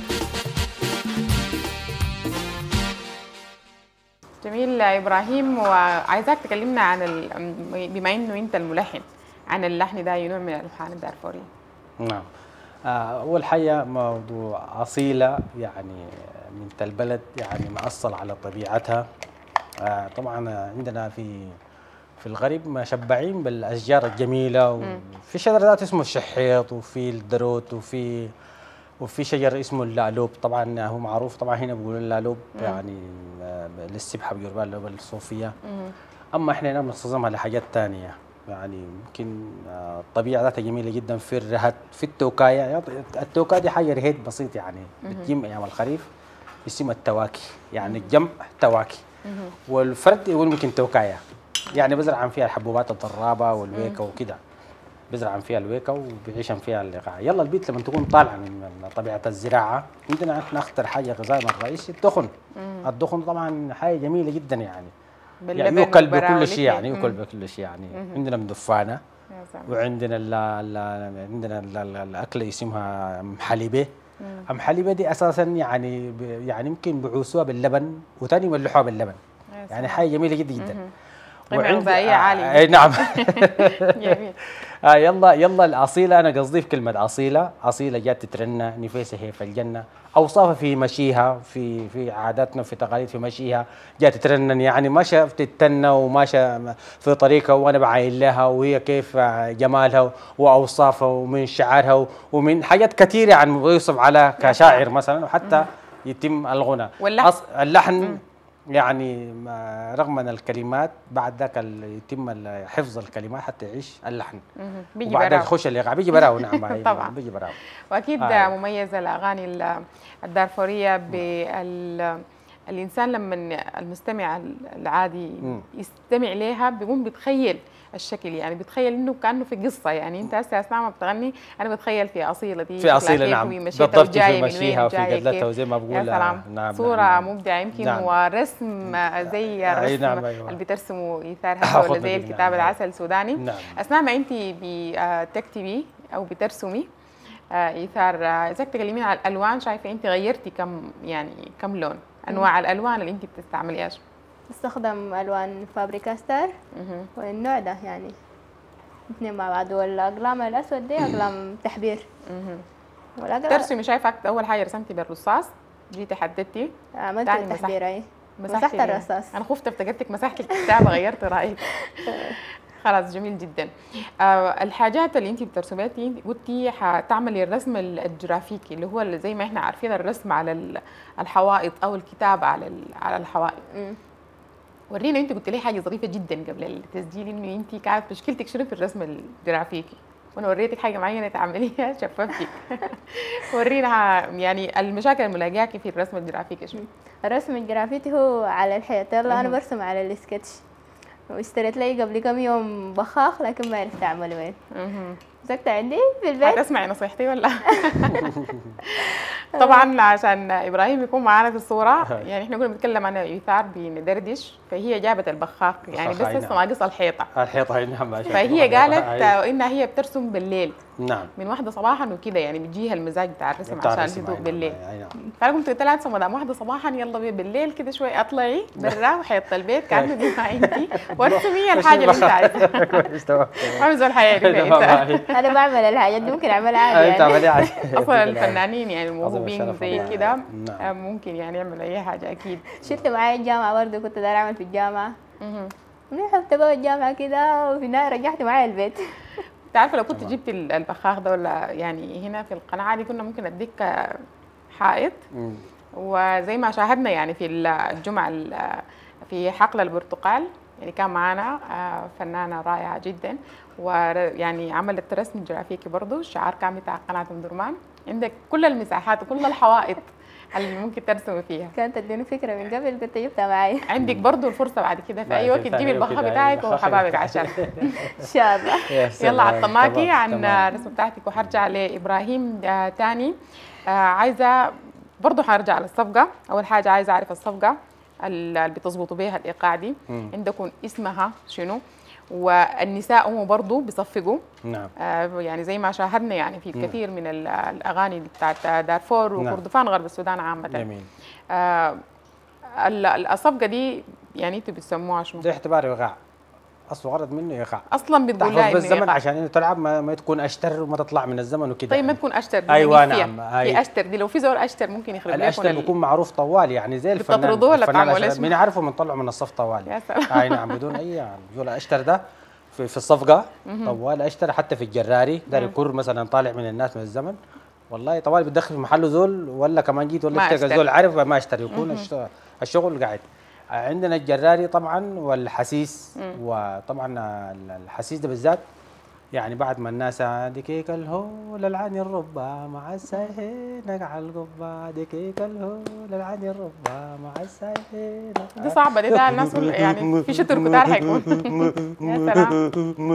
جميل إبراهيم، وعايزاك تكلمنا عن بما إنه أنت الملحن عن اللحن ده، نوع من الألحان الدارفورية. نعم. أول حاجة موضوع أصيلة يعني بنت البلد، يعني مأصل على طبيعتها. طبعا عندنا في الغرب مشبعين بالاشجار الجميله، وفي شجر ذات اسمه الشحيط، وفي الدروت، وفي شجر اسمه اللالوب. طبعا هو معروف، طبعا هنا بيقولوا اللالوب يعني للسبحه، بيقولوا اللالوب الصوفيه. اما احنا هنا بنستخدمها لحاجات ثانيه، يعني يمكن الطبيعه ذاتها جميله جدا. في الرهد، في التوكايه. التوكايه دي حاجه رهيد بسيط يعني بتجم ايام الخريف، اسمها التواكي، يعني الجمع تواكي. والفرد يقول ممكن توكايه، يعني بزرعن فيها الحبوبات الضرابه والويكه وكده، بزرعن فيها الويكه وبيعيشن فيها اللقاح. يلا البيت لما تكون طالعه من طبيعه الزراعه، عندنا احنا اخطر حاجه غذائنا الرئيسي الدخن. الدخن طبعا حاجه جميله جدا يعني يؤكل بكل شيء، يعني يؤكل بكل شيء يعني. عندنا مدفانه، وعندنا عندنا الاكله اسمها محلبه. محلبه دي اساسا يعني يمكن بعوسوها باللبن وثاني يملحوها باللبن، يعني حاجه جميله جدا جدا. قيمة غذائية عالية. نعم. جميل. يلا الأصيلة، أنا قصدي في كلمة أصيلة. أصيلة جات تترنى نفسها هي في الجنة. أوصافها في مشيها، في عاداتنا، في تقاليد، في مشيها جات تترنن، يعني ماشى تتنى وماشى في طريقها وأنا بعاين لها، وهي كيف جمالها وأوصافها ومن شعرها ومن حاجات كثيرة عن يوصف على كشاعر مثلا، وحتى يتم الغنى اللحن يعني رغم ان الكلمات بعد ذاك يتم حفظ الكلمات حتى يعيش اللحن. بيجي وبعد يخش الايقاع بيجي براو. نعم. طبعا بيجي براو. واكيد مميزه الاغاني الدارفوريه الانسان لما المستمع العادي يستمع لها بيقوم بيتخيل الشكل، يعني بتخيل انه كانه في قصه. يعني انت هسه اثناء ما بتغني انا بتخيل في اصيله دي، في اصيله نعم بالضبط، في مشيها وفي قدلتها وزي ما بقول. يا سلام. نعم صوره نعم مبدعه يمكن. نعم. ورسم زي الرسم نعم أيوة. اللي بترسموا ايثار هسه ولا زي الكتاب نعم. العسل سوداني. نعم. اثناء ما انت بتكتبي او بترسمي ايثار، اذا تكلمين عن الالوان، شايفه انت غيرتي كم لون؟ انواع الالوان اللي انت بتستعمليها؟ استخدم الوان فابريكاستر والنوع ده يعني اثنين مع بعض، والاقلام الاسود دي اقلام تحبير. ترسمي شايفه اول حاجه رسمتي بالرصاص، جيتي حددتي عملت التحبير. اي مسحت الرصاص. انا خفت افتكرتك مسحت الكتابه غيرت رايك. خلاص جميل جدا. الحاجات اللي انت بترسميها قلتي حتعملي الرسم الجرافيكي اللي هو زي ما احنا عارفين الرسم على الحوائط او الكتابه على الحوائط. ورينا، انت قلت لي حاجه ظريفه جدا قبل التسجيل، انه انت كانت مشكلتك شنو في الرسم الجرافيكي، وانا وريتك حاجه معينه تعمليها شففتك. ورينا يعني المشاكل اللي ملاقياكي في الرسم الجرافيكي شنو؟ الرسم الجرافيكي هو على الحيط. يلا انا برسم على السكتش، واشتريت لي قبل كم يوم بخاخ لكن ما عرفت اعمله وين. مسكت عندي في البيت. هتسمعي نصيحتي ولا؟ طبعا عشان ابراهيم يكون معانا في الصوره، يعني احنا كنا بنتكلم عن ايثار بندردش، فهي جابت البخاخ يعني بس لسه ناقص الحيطه. الحيطه هي نعم. فهي قالت انها هي بترسم بالليل. نعم. من واحدة صباحا وكده، يعني بتجيها المزاج بتاع الرسم عشان الهدوء بالليل. فانا قلت لها ما دام واحدة صباحا يلا بالليل كده شوي اطلعي برا وحيط البيت كانه دي ما انتي وارسمي الحاجه اللي انت عايزاها. كويس تمام. ما زول حيعرف. انا بعمل الحاجات دي ممكن اعملها عادي يعني. اصلا الفنانين يعني الموهوبين زي كده ممكن يعني يعملوا اي حاجه اكيد. شلت معايا الجامعه برضه، كنت داير اعمل في الجامعه. رحت بقى الجامعه كده وفي النهايه رجعت معايا البيت. تعرف لو كنت جبت البخاخ ده ولا يعني هنا في القناة دي كنا ممكن اديك حائط. وزي ما شاهدنا يعني في الجمعة في حقل البرتقال، يعني كان معانا فنانة رائعة جدا، ويعني عملت رسم جرافيكي برضه، الشعار كان بتاع قناة ام درمان. عندك كل المساحات وكل الحوائط اللي ممكن ترسمي فيها. كانت تديني فكره من قبل كنت جبتها معي. عندك برضو الفرصه بعد كده في اي وقت تجيبي البخاخ بتاعك وحبابك عشان ان شاء الله. يلا عطلناكي عن الرسم بتاعتك وحرجع لابراهيم تاني. عايزه برضو حرجع للصفقه. اول حاجه عايزه اعرف الصفقه اللي بتظبطوا بيها الايقاع دي عندكم اسمها شنو؟ والنساء هم برضو بيصفقوا. نعم. يعني زي ما شاهدنا يعني في الكثير من الاغاني بتاعت دارفور وكردفان غرب السودان عامه. جميل. الصفقه دي يعني انتوا بتسموها شنو؟ ده اعتبار ايقاع، اصل غرض منه ايقاع اصلا بتقول لها بالزمن عشان انه تلعب ما تكون اشتر وما تطلع من الزمن وكده. طيب ما تكون اشتر. ايوه نعم. في اشتر دي لو في زول اشتر ممكن يخرب لكم. الاشتر بيكون معروف طوال يعني زي الفنان. بتطردوه ولا تعملوا ليش؟ مين عارفه بنطلعه من الصف طوال. يا سلام. اي نعم بدون اي يعني زول اشتر ده في الصفقه طوال اشتر، حتى في الجراري ده يكون مثلا طالع من الناس من الزمن والله طوال بتدخل في محله زول ولا كمان جيت ولا اشتري زول عارف ما اشتري يكون الشغل قاعد. عندنا الجراري طبعا والحسيس. وطبعا الحسيس ده بالذات يعني بعد ما الناس ديكيك الهو للعاني الربا مع السايحين على القبة ديكيك الهو للعاني الربا مع السايحين. دي صعبة دي ده الناس يعني في شتر كتار حيكون. يا سلام.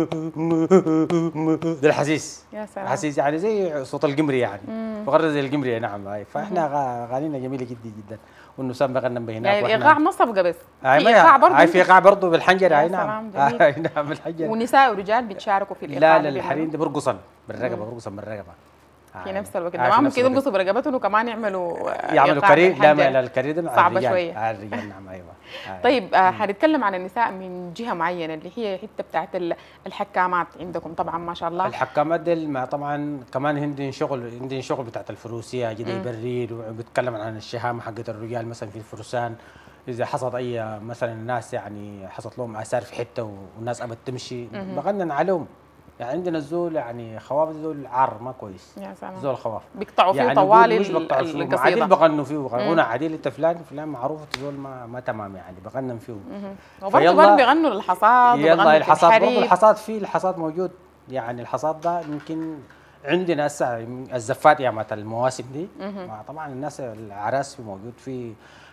ده الحسيس. يا سلام. الحسيس يعني زي صوت القمري يعني فقرر زي القمري. نعم هاي فاحنا اغانينا جميله جدا جدا والنسام بغنم بهناك. يعني الايقاع ما صفقه بس في ايقاع برضه. هاي في ايقاع برضه بالحنجره. اي نعم. اي نعم بالحنجره. ونساء ورجال بيتشاركوا في الايقاع. لا الحريم ده برقصا بالرقبه برقصا بالرقبه في نفس الوقت. ما ممكن يرقصوا برقبتهم وكمان يعملوا كريم. لا الكريم ده صعبه شويه على الرجال. نعم ايوه. طيب هنتكلم عن النساء من جهه معينه اللي هي حته بتاعت الحكامات عندكم طبعا ما شاء الله. الحكامات دي طبعا كمان عندهم شغل بتاعت الفروسيه كده يبريد وبيتكلم عن الشهامه حقت الرجال مثلا في الفرسان. اذا حصل اي مثلا الناس يعني حصلت لهم اثار في حته والناس ابت تمشي بغنن عليهم. يعني عندنا الزول يعني خواف زول عار ما كويس. يا سلام. زول خواف بيقطعوا فيه يعني طوال القصيده عادل بغنوا فيه غنى عادل انت فلان معروف زول ما تمام يعني بغنن فيه. وبرضه بيغنوا للحصاد. يلا الحصاد برضه الحصاد موجود. يعني الحصاد ده يمكن عندنا هسه الزفات يا مات المواسم دي. طبعا الناس العراس موجود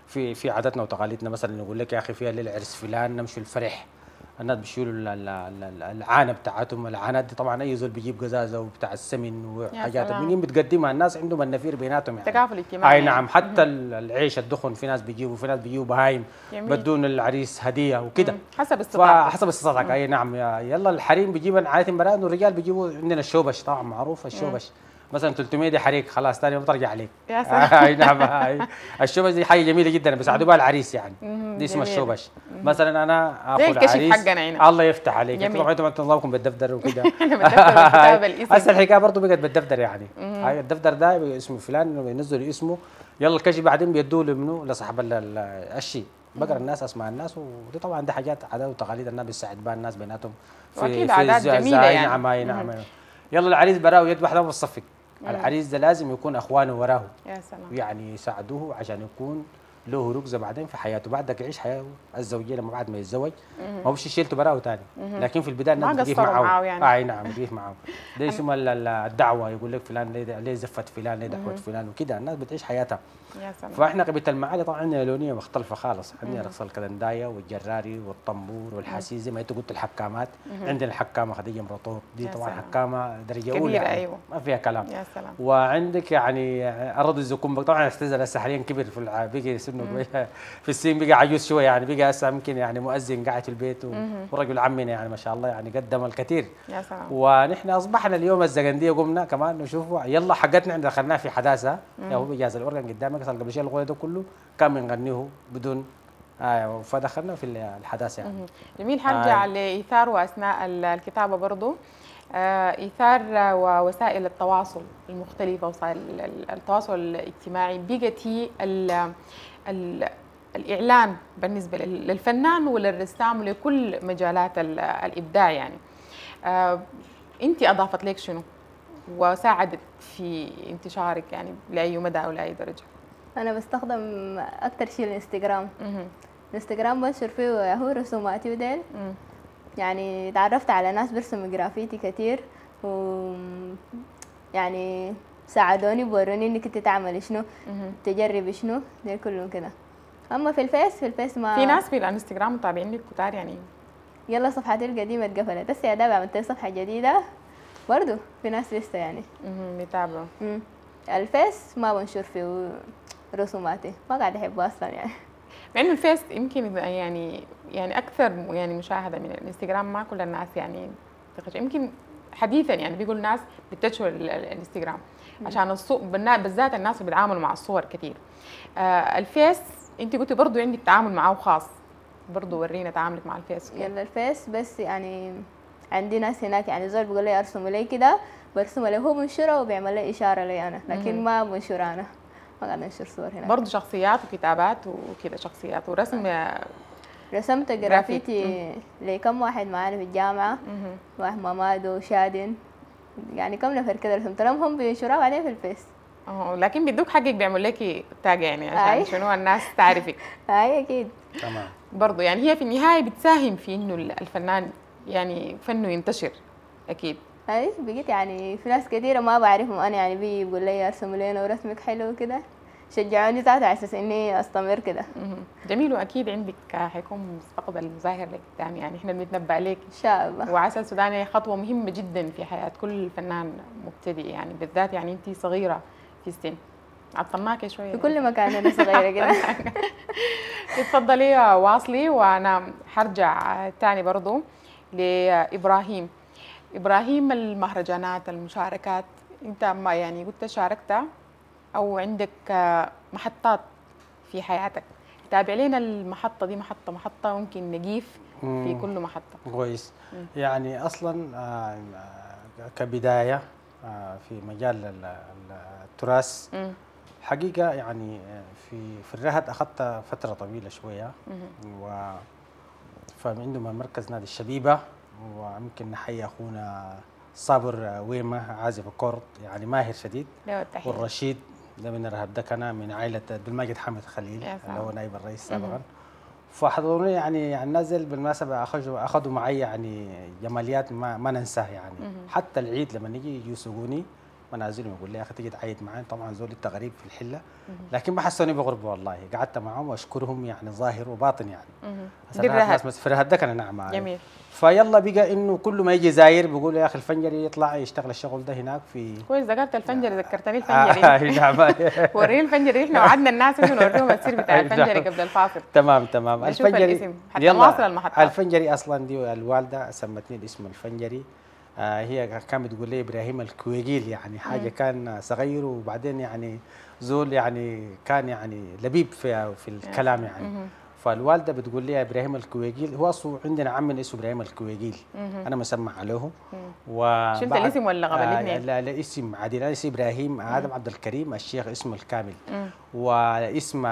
في عاداتنا وتقاليدنا مثلا يقول لك يا اخي فيها ليله عرس فلان نمشي الفرح، الناس بيشيلوا العانه بتاعتهم. العانات دي طبعا اي زول بيجيب قزازه وبتاع السمن وحاجات منين بتقدمها، الناس عندهم النفير بيناتهم يعني تكافل اجتماعي. اي نعم. حتى العيش الدخن في ناس بيجيبوا، في ناس بيجيبوا بهايم بدون العريس هديه وكده حسب استطاعتك. حسب استطاعتك اي نعم. يلا الحريم بيجيب عاده براد، والرجال بيجيبوا عندنا الشوبش طبعا معروف الشوبش مثلا 300 دي حريق خلاص ثاني يوم ترجع عليك. يا سلام. اي نعم. الشوبش دي حاجه جميله جدا بيساعدوا بها العريس يعني، دي اسمها الشوبش. مثلا انا اخذ عريس حقنا هنا. الله يفتح عليك. طبعا انتم نظامكم بالدفتر وكده. احنا بالدفتر بالكتاب الاسم. هسه الحكايه برضه بقت بالدفتر يعني. هاي الدفتر ده اسمه فلان بينزلوا اسمه، يلا الكشف بعدين بيدوه لمنو لصاحب الشيء، بقرا الناس اسماء الناس. ودي طبعا دي حاجات عادات وتقاليد الناس بتساعد بها الناس بيناتهم واكيد عادات جميله يعني. نعم اي نعم. يلا العريس براه يد واحده بتصفق. العريس ده لازم يكون اخوانه وراه يا سلام، يعني يساعدوه عشان يكون له ركزه بعدين في حياته، بعدك يعيش حياته الزوجيه لما بعد ما يتزوج ما هو شيلته براه ثاني، لكن في البدايه الناس بتقف معه يعني. اي نعم بتقف معه. ده اسمه الدعوه، يقول لك فلان ليه زفت فلان ليه دعوت فلان وكده، الناس بتعيش حياتها. يا سلام. فاحنا قبيله المعالي طبعا عندنا لونيه مختلفه خالص، عندنا رقص الكلندايه والجراري والطنبور والحسيس زي ما انت قلت الحكامات. عندنا الحكامه خديجه مرطور دي طبعا حكامه درجه اولى يعني. أيوة. ما فيها كلام. يا سلام. وعندك يعني ارض الزكوم طبعا اعتزل هسه حاليا كبر بقي سنه في السن بقى عجوز شويه يعني، بقى هسه ممكن يعني مؤذن قاعد في البيت ورجل عمنا يعني ما شاء الله يعني قدم الكثير. يا سلام. ونحن اصبحنا اليوم الزقنديه قمنا كمان نشوفوا يلا حقتنا دخلناها في حداثه. هو بيجهز الاورجن قدامك اصلا قبل شيء الغنى ده كله كان بنغنيه بدون فدخلنا في الحداثه يعني. جميل. حرجع لايثار واثناء الكتابه برضه ايثار ووسائل التواصل المختلفه، وسائل التواصل الاجتماعي بقت هي الإعلان بالنسبة للفنان وللرسام ولكل مجالات الإبداع يعني. أنت أضافت لك شنو وساعدت في انتشارك يعني لأي مدى أو لأي درجة؟ أنا بستخدم أكتر شيء الانستغرام. الانستغرام بنشر فيه هو رسوماتي وديل. يعني تعرفت على ناس برسموا جرافيتي كتير، و يعني ساعدوني بوروني انك انت تعملي شنو، تجربي شنو، ده كله كده. اما في الفيس ما في ناس في الانستغرام متابعين لك كتار يعني. يلا صفحتي القديمه اتقفلت، بس يا دابا عملت صفحه جديده برضو في ناس لسه يعني بيتابعوا. الفيس ما بنشر فيه رسوماتي، ما قاعد احبه اصلا يعني. مع انه الفيس يمكن يعني اكثر يعني مشاهده من الانستغرام، ما كل الناس يعني يمكن حديثا يعني بيقول الناس بتشهر الانستغرام عشان الصور بالذات الناس اللي بيتعاملوا مع الصور كثير. الفيس انت قلتي برضه عندك تعامل معه خاص، برضه ورينا تعاملك مع الفيس. يلا الفيس بس يعني عندي ناس هناك يعني زول بيقول لي ارسم لي كده برسم له، هو منشره وبيعمل لي اشاره لي انا، لكن ما بنشر انا، ما قاعد انشر صور هناك. برضه شخصيات وكتابات وكده، شخصيات ورسم. رسمت جرافيتي لكم واحد معانا في الجامعه، واحد مامادو وشادن، يعني كم نفر كده رسمت لهم، هم بينشروها بعدين في الفيس. لكن بيدوك حقك بيعمل لك تاج يعني عشان شنو الناس تعرفك. اي اكيد. تمام. برضه يعني هي في النهايه بتساهم في انه الفنان يعني فنه ينتشر اكيد. اي بقيت يعني في ناس كثيره ما بعرفهم انا يعني بيقول لي ارسم لنا ورسمك حلو كده، شجعوني ذاته على اساس اني استمر كده. جميل. واكيد عندك حيكون مستقبل مظاهر لقدام يعني، احنا بنتنبأ لك ان شاء الله. وعسل سوداني خطوه مهمه جدا في حياه كل فنان مبتدئ يعني، بالذات يعني انت صغيره في السن، عطلناكي شويه في كل مكان انا صغيره كده. اتفضلي واصلي، وانا حرجع تاني برضو لابراهيم. ابراهيم، المهرجانات المشاركات، انت ما يعني قلت شاركت او عندك محطات في حياتك، تابع لنا المحطه دي محطه ممكن نقيف في كل محطه. كويس. يعني اصلا كبدايه في مجال التراث حقيقه يعني في الرهد اخذت فتره طويله شويه، فعندهم مركز نادي الشبيبه، ويمكن نحيي اخونا صابر ويمه عازف الكورد يعني ماهر شديد، والرشيد ده من الرهب، ده كان من عائله عبد الماجد حامد خليل اللي هو نائب الرئيس سابقا. فحضروني يعني النازل بالمناسبه اخذوا معي يعني جماليات ما ننساه يعني. حتى العيد لما نيجي يسوقوني منازلهم يقول لي يا اخي تيجي تعيد معي، طبعا زول انت غريب في الحله، لكن ما حسوني بغربه والله، قعدت معهم واشكرهم يعني ظاهر وباطن يعني. دي الرهد. في الرهد ده كان نعم. جميل. فيلا بقى انه كل ما يجي زاير بيقول يا اخي الفنجري يطلع يشتغل الشغل ده هناك في كويس ذكرت الفنجري، ذكرتني الفنجري. نعم. وريني الفنجري، احنا وعدنا الناس انه نوريهم السير بتاع الفنجري قبل الفاصل. تمام. الفنجري حتى نواصل المحطة. الفنجري اصلا دي الوالده سمتني الاسم الفنجري. هي كانت بتقول لي ابراهيم الكويجيل، يعني حاجه كان صغير وبعدين يعني زول يعني كان يعني لبيب في الكلام يعني. فالوالده بتقول لي ابراهيم الكويجيل، هو اصله عندنا عم اسمه ابراهيم الكويجيل، انا مسمع عليه. شلت الاسم ولا قبلتني؟ لا اسم عادي، انا اسمي ابراهيم ادم عبد الكريم الشيخ اسمه الكامل. واسم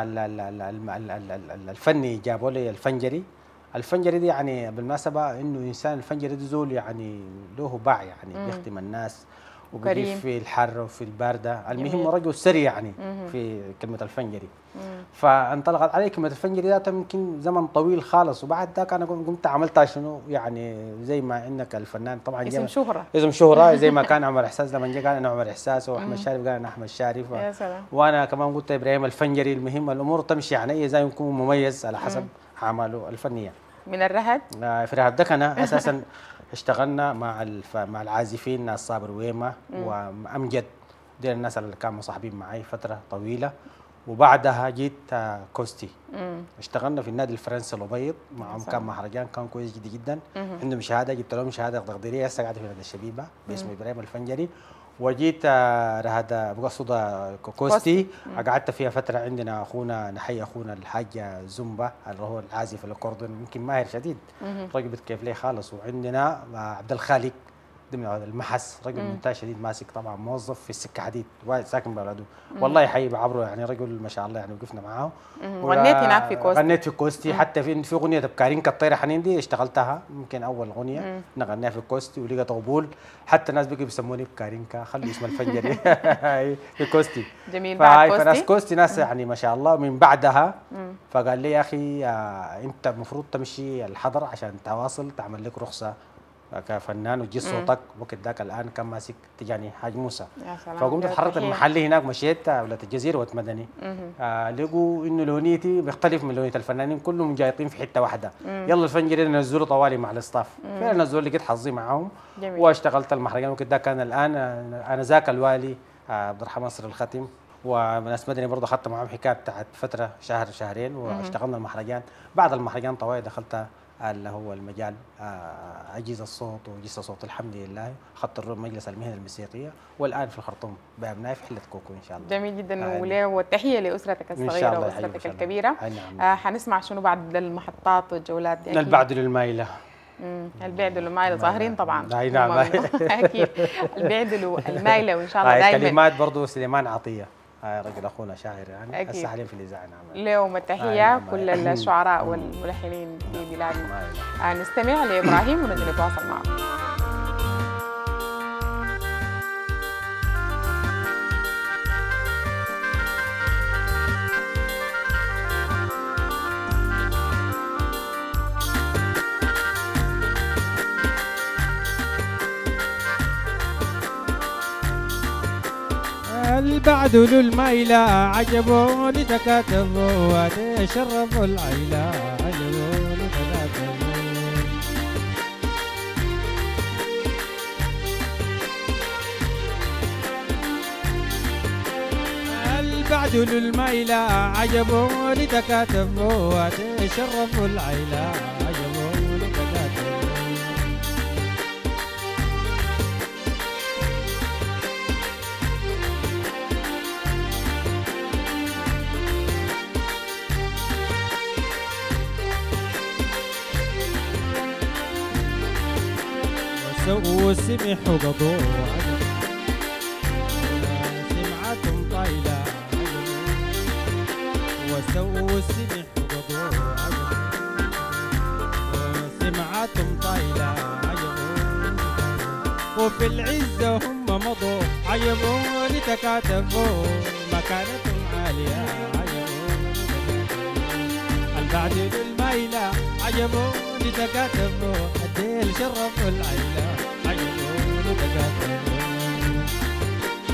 الفني جابوا لي الفنجري. الفنجري دي يعني بالمناسبه انه انسان الفنجري دي زول يعني له باع، يعني بيخدم الناس وبيجي في الحر وفي البارده، المهم رجل سري يعني في كلمه الفنجري. فانطلقت علي كلمه الفنجري ذاتها يمكن زمن طويل خالص، وبعد ذاك انا قمت عملتها شنو يعني زي ما عندك الفنان طبعا اسم شهره زي ما كان عمر احساس لما جاء قال انا عمر احساس، واحمد شارف قال انا احمد شارف، يا سلام. وانا كمان قلت ابراهيم الفنجري. المهم الامور تمشي يعني زي يكون مميز على حسب اعماله الفنيه. من الرهد؟ في الرهد ده كان اساسا اشتغلنا مع العازفين ناس صابر ويما وامجد، دي الناس اللي كانوا مصاحبين معي فتره طويله. وبعدها جيت كوستي، اشتغلنا في النادي الفرنسي الابيض معهم، كان مهرجان كان كويس جدا جدا. عندهم شهاده، جبت لهم شهاده تقديريه، هسه قاعده في نادي الشبيبه باسم ابراهيم الفنجري. وجيت رهد بقصد كوستي، قعدت فيها فتره. عندنا اخونا نحيي اخونا الحاج زومبا اللي هو العازف الاكوردون، يمكن ماهر شديد، رجل كيف ليه خالص. وعندنا عبد الخالق ضمن المحس، رجل ممتاز شديد، ماسك طبعا موظف في السكه حديد ساكن ببلده، والله يحيي بعبره يعني، رجل ما شاء الله يعني. وقفنا معاه غنيت هناك في كوستي؟ غنيت في كوستي، حتى في اغنيه بكارين كالطيره حنين دي اشتغلتها، يمكن اول اغنيه نغنيها في كوستي ولقت قبول، حتى الناس بقوا بيسموني بكارينكا، خلوا اسم الفنجري في كوستي. جميل. بعد كوستي فناس كوستي ناس يعني ما شاء الله. من بعدها فقال لي يا اخي انت المفروض تمشي الحضر عشان تواصل تعمل لك رخصه كفنان وتجي صوتك. وقت ذاك الان كان ماسك تجاني حاج موسى. فقمت اتحركت المحلي هناك، مشيت ولاة الجزيره واتمدني. لقوا انه لونيتي بيختلف من لونيه الفنانين، كلهم جايطين في حته واحده. يلا الفنجري نزلوا طوالي مع الاستاف، فعلا نزلوا، لقيت حظي معاهم واشتغلت المهرجان. وقت ذاك كان الان انا ذاك الوالي عبد الرحمن نصر الختم وناس مدني برضه اخذت معهم حكايه بتاعت فتره شهر شهرين، واشتغلنا المهرجان. بعد المهرجان طوالي دخلت اللي هو المجال أجهزة الصوت وأجهزة الصوت، الحمد لله أخذت مجلس المهنة الموسيقية، والآن في الخرطوم بأبنائي في حلة كوكو إن شاء الله. جميل جدا. والتحية لأسرتك الصغيرة وأسرتك الكبيرة. حنسمع شنو بعد المحطات والجولات دي؟ البعد للمايلة. البعد والمايلة ظاهرين طبعا. أي نعم. أكيد البعد والمايلة، وإن شاء الله دائما. كلمات برضه سليمان عطية، رجل اخونا شاعر يعني هسه حاليا في الاذاعه. نعم. لهم التحيه كل الشعراء والملحنين في بلادنا. نستمع لابراهيم ونجي نتواصل معه. البعد للميلة عجبوني تكاتبوا شرفوا العيلة عجبوني تكاتبوا. البعد للميلة عجبوني تكاتبوا شرفوا العيلة عجبوني تكاتبوا. سووا سمح وقضوا سمعتهم طايلة وسووا سمح وقضوا سمعتهم طايلة وفي العزة هم مضوا عجبوني تكاتفوا مكانتهم عالية عجبوني البعد للميلة عجبوني تكاتفوا الديل شرفوا العيلة عجبوني تكاتفوا.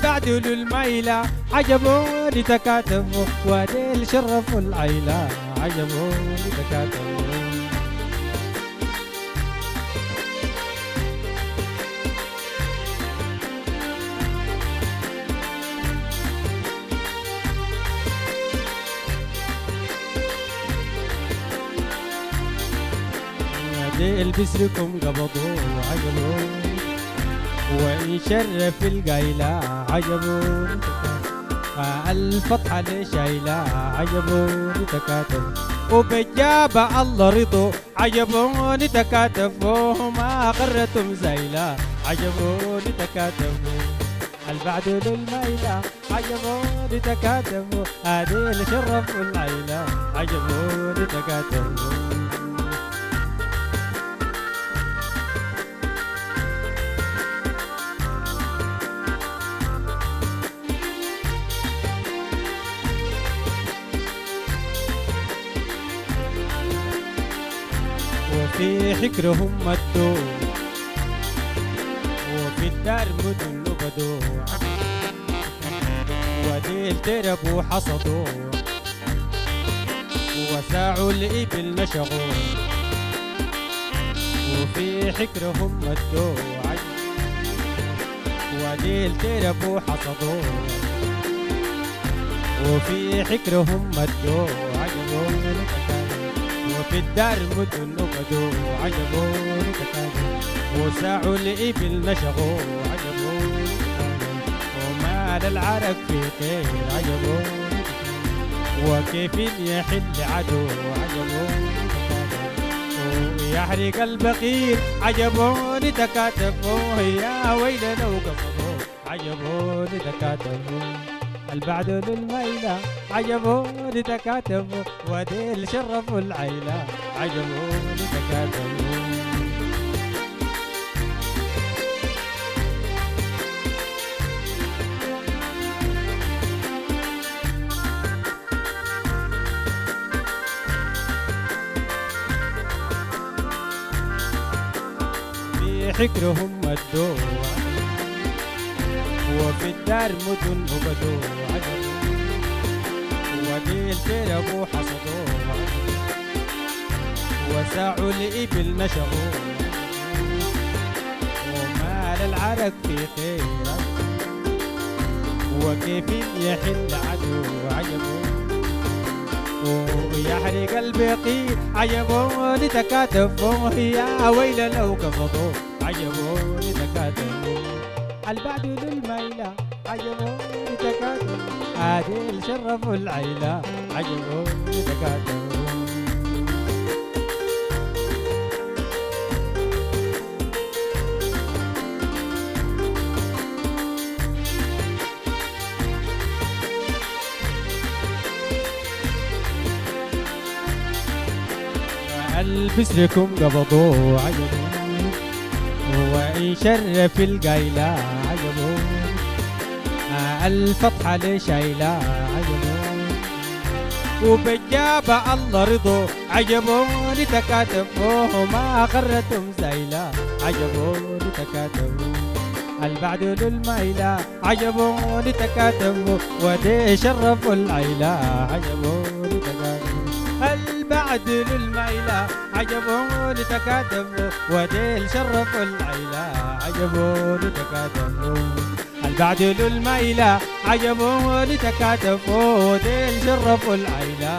البعد الميلة عجبوني تكاتفوا وديل شرفوا العيلة عجبوني تكاتفوا ديل بسركم قبضوا عجبوني وإن شرف القايلة عجبوني الفتحة لشايلة عجبوني تكاتف وبجابة الله رضو عجبوني تكاتف وما قرتم زيلة عجبوني تكاتف البعد للميلة عجبوني تكاتف هذه اللي شرفوا العيلة عجبوني تكاتف وفي حكرهم مدوا وفي الدار مدن بدوا وديل تربوا حصدوا وساعوا الإبل نشغوا وفي حكرهم مدوا وديل تربوا حصدوا وفي حكرهم مدوا عجبوني وفي الدار مدن نقدوا عجبوني تكاتف وساعوا الإبل نشغوا عجبوني ومال العرق في خير عجبوني وكيف يحل عدو عجبوني ويحرق البقير عجبوني تكاتف يا ويل لو قصدوا عجبوني تكاتف البعد للميلة عجبوني تكاتف وديل شرفوا العيلة عجبوني تكاتف في حكرهم مدوا وفي الدار مدن وبدوا وديل تربوا حصدوا وساعوا الإبل نشغوا ومال العرق في خير وكيف يحل عدو عجبوا ويحرق البقيع عجبوني تكاتفوا يا ويل لو قصدوا عجبوني تكاتفوا البعد للميلة عجبوني تكاتف هذه شرفوا العيلة عجبوني تكاتف البس لكم قبضوا عجبوني وإن شرف القايلة عجبوني الفتحة لشايلة عجبوني وبجابة الله رضو عجبوني تكاتف وما قرتم زيلة عجبوني تكاتف البعد للميلة عجبوني تكاتف ودي شرفوا العيلة عجبوني تكاتف البعد للميلة عجبوني تكاتف وديل شرفوا العيلة عجبوني تكاتف البعد للميلة عجبوني تكاتف وديل شرفوا العيلة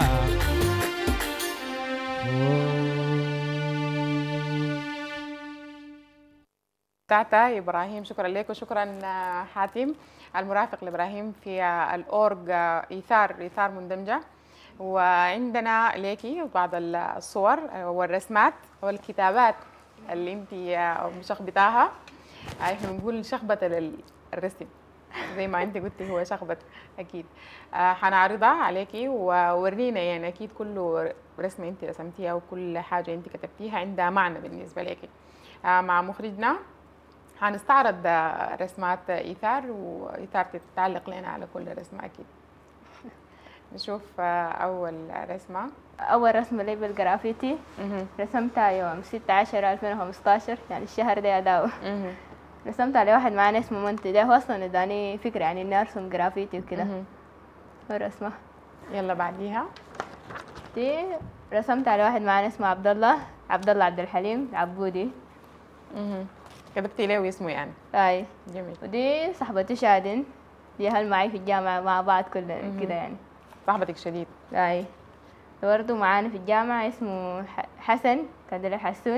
تاتا إبراهيم شكرا لك وشكرا حاتم المرافق لإبراهيم في الأورج إيثار مندمجة. وعندنا ليكي بعض الصور والرسمات والكتابات اللي انت مشخبطاها. احنا بنقول شخبطة الرسم زي ما انت قلتي هو شخبط اكيد. حنعرضها عليكي وورينا يعني اكيد كل رسمة انت رسمتيها وكل حاجة انت كتبتيها عندها معنى بالنسبة ليكي. مع مخرجنا حنستعرض رسمات إيثار وإيثار تتعلق لنا على كل رسمة اكيد. نشوف أول رسمة. أول رسمة لي بالجرافيتي رسمتها يوم 6/10/2015 يعني الشهر ده أداوه. رسمت على واحد معانا اسمه منتي، ده هو اصلا اداني فكره يعني اني ارسم جرافيتي وكده. ورسمه يلا بعديها. دي رسمت على واحد معانا اسمه عبد الله عبد الحليم عبودي. كتبتي له اسمه يعني. اي. جميل. ودي صاحبتي شادن، دي هل معي في الجامعه مع بعض كلنا كده يعني. صاحبتك شديد. اي. برضه معانا في الجامعه اسمه حسن، كان ده حسون.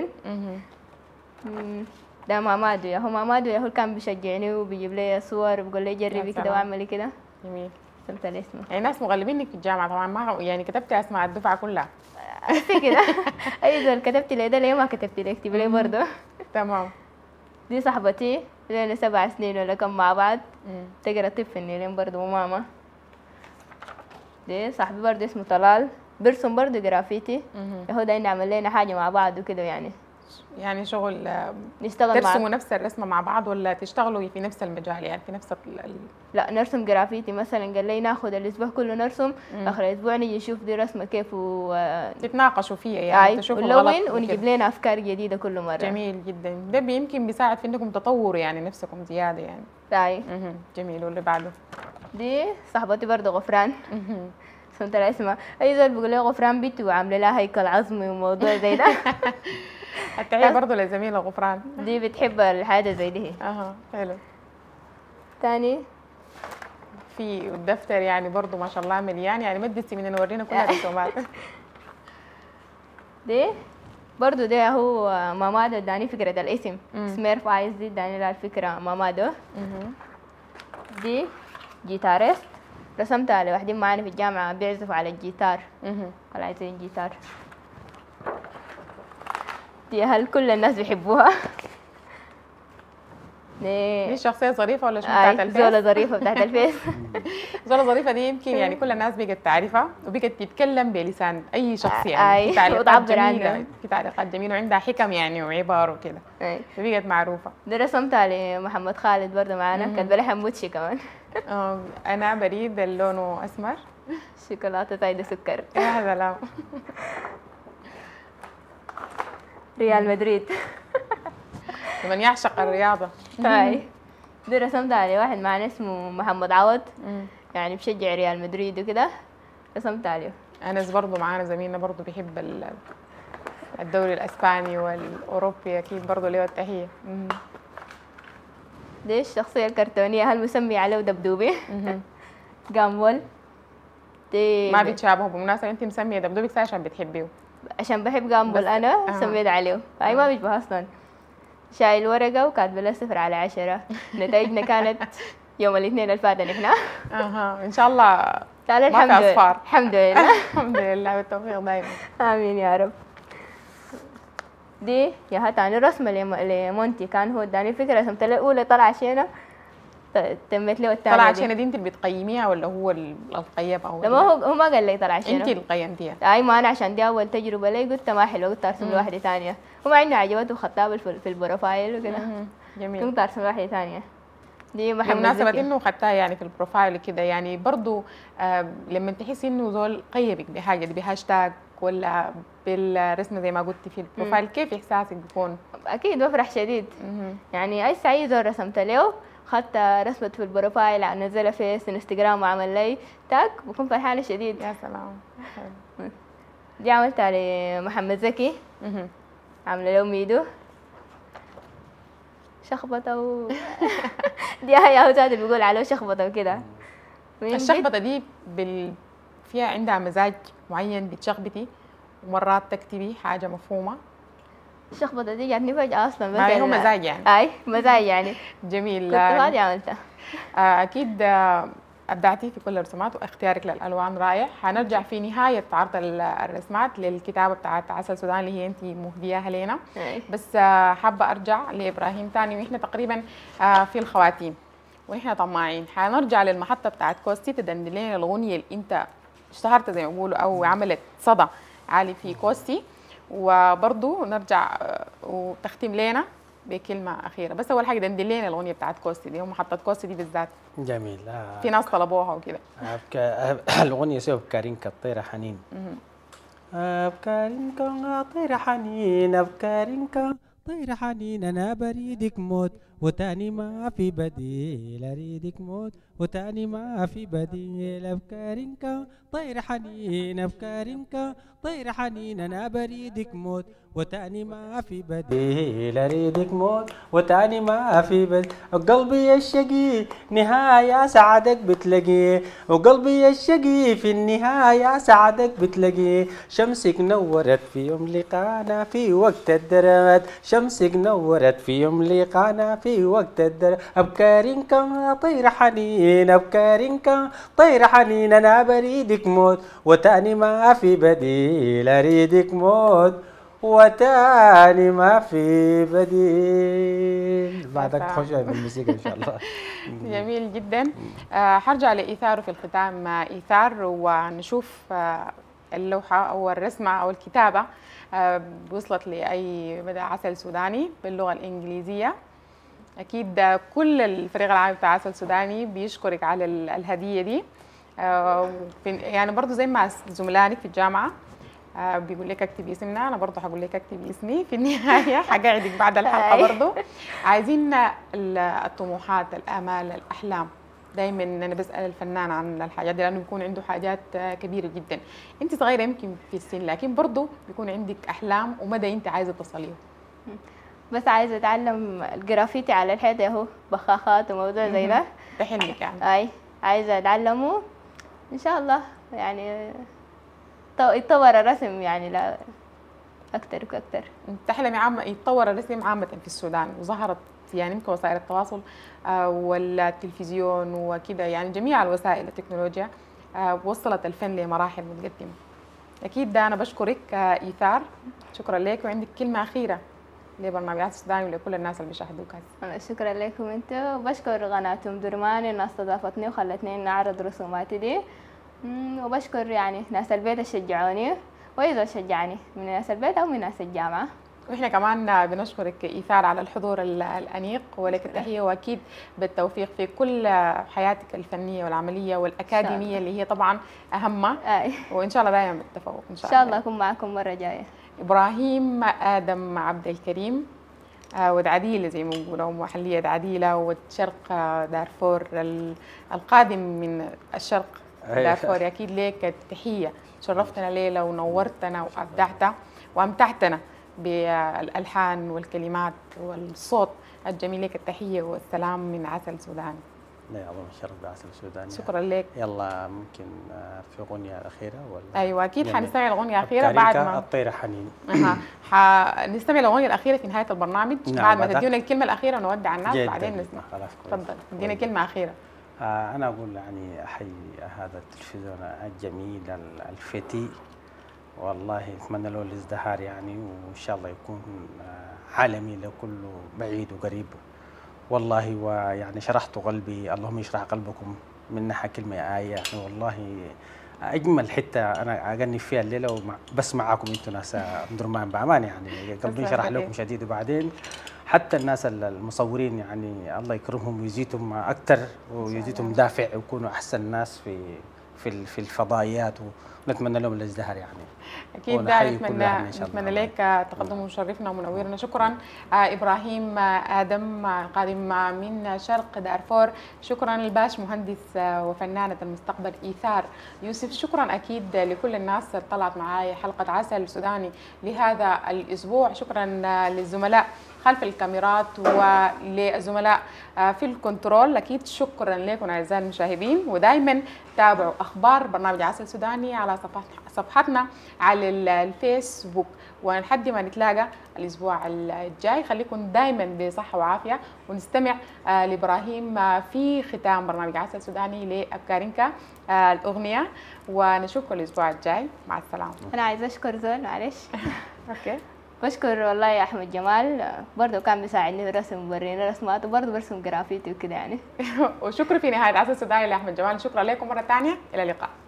ده مامادو، يا هو مامادو، يا هو كان بيشجعني وبيجيب لي صور وبيقول لي جربي كده واعملي كده. جميل. رسمت على اسمه. يعني ناس مغلبينك في الجامعه طبعا، ما يعني كتبتي اسماء الدفعه كلها. بس كده. اي زول كتبت لي ده، ليه ما كتبت لي؟ اكتب لي برضه. تمام. دي صاحبتي لنا 7 سنين ولا كم مع بعض. تقرا طب في النيلين برضه وماما. دي صاحبي برضه اسمه طلال، برسم برضه جرافيتي. هو ده نعمل لنا حاجه مع بعض وكده يعني. يعني شغل نشتغل ترسموا نفس الرسمه مع بعض ولا تشتغلوا في نفس المجال يعني في نفس لا نرسم جرافيتي مثلا، قال لي ناخذ الاسبوع كله نرسم، اخر الاسبوع نيجي نشوف دي رسمه كيف تتناقشوا فيها يعني تشوفوا ونلون ونجيب لنا افكار جديده كل مره. جميل جدا، ده يمكن بيساعد في انكم تطوروا يعني نفسكم زياده يعني. اي. جميل. واللي بعده؟ دي صاحبتي برضه غفران. فهمت لها اسمها، اي زول بيقول لي غفران بنتي وعامله لها هيكل عظمي وموضوع زي ده. التحيه برضه لزميله غفران، دي بتحب الحاجه زي دي. حلو. تاني في الدفتر يعني برضه ما شاء الله مليان، يعني ما تدسي من نورينا كل الرسومات. دي برضه ده هو مامادو اداني فكره الاسم، سميرف عايز دي اداني لها الفكره مامادو. دي جيتاريست، رسمتها لوحدين معانا في الجامعه بيعزفوا على الجيتار. قال عايزين جيتار. دي هل كل الناس بيحبوها. دي شخصية ظريفة ولا شو بتاعت الفيس؟ زولة ظريفة بتاعت الفيس. زولة ظريفة دي يمكن يعني كل الناس بقت تعرفها وبقت تتكلم بلسان أي شخص يعني. في تعليقات جميلة، في تعليقات جميلة وعندها حكم يعني وعبار وكده. فبقت معروفة. دي رسمتها لمحمد خالد برضه معانا، كاتبة لها حموتشي كمان. أنا بريد لونه أسمر. شوكولاتة تايدة سكر. يا سلام. ريال مدريد. من يعشق الرياضة. هاي. دي رسمتها على واحد معنا اسمه محمد عوض، يعني بشجع ريال مدريد وكده، رسمت عليه. أنس برضه معانا زميلنا برضه بيحب الدوري الأسباني والأوروبي، أكيد برضه له التحية. دي الشخصية الكرتونية هل مسمي عليه دبدوبي. جامبول. دي ما بيتشابهوا بالمناسبة، أنت مسمية دبدوبك عشان بتحبيه؟ عشان بحب جامبول أنا سميت عليه، أي ما بيشبه أصلا. شايل ورقة وكاتبة لها 0/10. نتائجنا كانت يوم الاثنين الفات نحن. إن شاء الله ما في أصفار. الحمد لله. الحمد لله والتوفيق دايما. آمين يا رب. دي يا هاتاني رسمة لمونتي، كان هو اداني فكرة، رسمت له الأولى طلع شينة، تمت له الثانية. طلع شينة دي أنت اللي بتقيميها ولا هو اللي قيمها؟ لا هو ما قال لي طلع شينة، أنت اللي قيمتيها. أي ما أنا عشان دي أول تجربة لي قلت ما حلوة، قلت أرسم له واحدة ثانية، وما عندي عجبته خطاب في البروفايل وكده. جميل. كنت أرسم له واحدة ثانية. دي محمد بمناسبة إنه خدتها يعني في البروفايل كده، يعني برضو لما تحسي إنه زول قيمك بحاجة دي بهاشتاج ولا بالرسمة زي ما قلتي في البروفايل، كيف إحساسك بيكون؟ أكيد بفرح شديد. يعني أي سعيد زول رسمت له، خدت رسمة في البروفايل نزلها في انستغرام وعمل لي تاج، بكون فرحانة شديد. يا سلام. دي عملتها لمحمد زكي، عاملة له ميدو شخبطة دي هي هو ذاته بيقول عليه شخبطة وكده. الشخبطة دي فيها عندها مزاج معين بتشخبطي ومرات تكتبي حاجة مفهومة. الشخبطة دي جاتني فجأة أصلا، بس هو مزاج يعني. أي مزاج يعني. جميل. كنت هذه عملتها. أكيد أبدعتي في كل الرسومات واختيارك للألوان رائع. حنرجع في نهاية عرض الرسمات للكتابة بتاعت عسل سودان اللي هي أنت مهدياها لنا، بس حابة أرجع لإبراهيم تاني، وإحنا تقريبا في الخواتيم ونحن طماعين. حنرجع للمحطة بتاعت كوستي تدندن لنا الأغنية اللي أنت اشتهرت زي ما بيقولوا أو عملت صدى عالي في كوستي، وبرضو نرجع وتختم لنا بكلمة أخيرة. بس أول حاجة دندن لنا الأغنية بتاعت كوستي دي ومحطة كوستي دي بالذات. جميل. في ناس طلبوها وكده. الأغنية سوى بكارينكا الطيرة حنين. أبكارينكا طيرة حنين، أبكارينكا طير حنين أنا بريدك موت وتاني ما في بديل، أريدك موت وتاني ما في بديل. أفكارك طير حنين أفكارك طير حنين أنا بريدك موت وتاني ما في بديل، أريدك موت وتاني ما في بديل. وقلبي الشقي نهاية سعدك بتلاقيه، وقلبي الشقي في النهاية سعدك بتلاقيه. شمسك نورت في يوم لقانا في وقت الدرد، شمسك نورت في يوم لقانا في وقت الدرد. أبكارك طير حنين أبكارك طير حنين أنا بريدك موت وتاني ما في بديل، أريدك موت وتاني ما في بديل. بعدك تخش بالموسيقى ان شاء الله. جميل جدا. حرجع لإيثار في الختام إيثار، ونشوف اللوحة أو الرسمة أو الكتابة وصلت لأي مدى عسل سوداني باللغة الإنجليزية. أكيد كل الفريق العام بتاع عسل سوداني بيشكرك على الهدية دي. يعني برضو زي ما زملائك في الجامعة بيقول لك اكتبي اسمنا، انا برضه هقول لك اكتبي اسمي في النهايه، هقعدك بعد الحلقه برضه. عايزين الطموحات، الامال، الاحلام. دايما انا بسال الفنان عن الحاجات دي لانه بيكون عنده حاجات كبيره جدا. انت صغيره يمكن في السن لكن برضه بيكون عندك احلام ومدى انت عايزه تصليه. بس عايزه اتعلم الجرافيتي على الحيط اهو، بخاخات وموضوع زي ده. ده حلمك يعني؟ اي عايزه اتعلمه ان شاء الله، يعني يتطور الرسم يعني لا اكثر واكثر. تحلمي عامه يتطور الرسم عامه في السودان، وظهرت يعني يمكن وسائل التواصل والتلفزيون وكذا، يعني جميع الوسائل التكنولوجيا وصلت الفن لمراحل متقدمه. اكيد ده انا بشكرك إيثار، شكرا لك. وعندك كلمه اخيره لبرنامج السوداني ولكل الناس اللي بيشاهدوك؟ أنا شكرا لكم انتم، وبشكر قناة أم درمان انها استضافتني وخلتني نعرض رسوماتي دي، وبشكر يعني ناس البيت اللي شجعوني وإذا شجعني من ناس البيت أو من ناس الجامعة. واحنا كمان بنشكرك إيثار على الحضور الأنيق، ولك التحية وأكيد بالتوفيق في كل حياتك الفنية والعملية والأكاديمية اللي هي طبعا أهمها. وإن شاء الله دائما بالتفوق إن شاء الله. إن شاء الله أكون معكم مرة جاية. إبراهيم آدم عبد الكريم ودعديلة زي ما بنقولوا، محلية دعديلة وشرق دارفور القادم من الشرق دارفور، أكيد لك التحية. شرفتنا ليلة ونورتنا وأبدعت وأمتعتنا بالألحان والكلمات والصوت الجميل. لك التحية والسلام من عسل سوداني. لا يعظم الشرف بعسل سوداني. شكرا لك. يلا ممكن في أغنية أخيرة ولا؟ أيوة أكيد حنستمع الأغنية الأخيرة بعد ما الطير حنين. حنستمع الأغنية الأخيرة في نهاية البرنامج. نعم بعد ما تدينا الكلمة الأخيرة ونودع الناس بعدين نسمع. خلاص تفضل ادينا كلمة أخيرة. أنا أقول يعني أحيي هذا التلفزيون الجميل الفتي، والله أتمنى له الازدهار يعني، وإن شاء الله يكون عالمي لكله بعيد وقريب والله. ويعني شرحت قلبي، اللهم يشرح قلبكم منها كلمة آية يعني. والله أجمل حتة أنا أغني فيها الليلة بس معاكم أنتم ناس أم درمان بأمانة يعني، قلبي يشرح لكم شديد. وبعدين حتى الناس المصورين يعني الله يكرمهم ويزيدهم أكثر ويزيدهم دافع ويكونوا أحسن ناس في الفضائيات، ونتمنى لهم الازدهار يعني. اكيد ده نتمنى لك تقدم مشرفنا ومنورنا. شكرا إبراهيم آدم قادم من شرق دارفور. شكرا الباش مهندس وفنانة المستقبل إيثار يوسف. شكرا أكيد لكل الناس طلعت معي حلقة عسل سوداني لهذا الأسبوع. شكرا للزملاء خلف الكاميرات وللزملاء في الكنترول. أكيد شكرا لكم أعزائي المشاهدين، ودائما تابعوا أخبار برنامج عسل سوداني على صفحتنا على الفيسبوك. ولحد ما نتلاقى الأسبوع الجاي خليكم دائما بصحة وعافية، ونستمع لإبراهيم في ختام برنامج عسل سوداني لأبكارينكا الأغنية، ونشوفكم الأسبوع الجاي. مع السلامة. أنا عايزة أشكر زول معلش. أوكي. بشكر والله يا أحمد جمال، برضه كان بيساعدني في الرسم وبرينا رسمات، وبرضه برسم جرافيتي وكده يعني. وشكرا في نهاية عسل سوداني لأحمد جمال. شكرا لكم مرة ثانية، إلى اللقاء.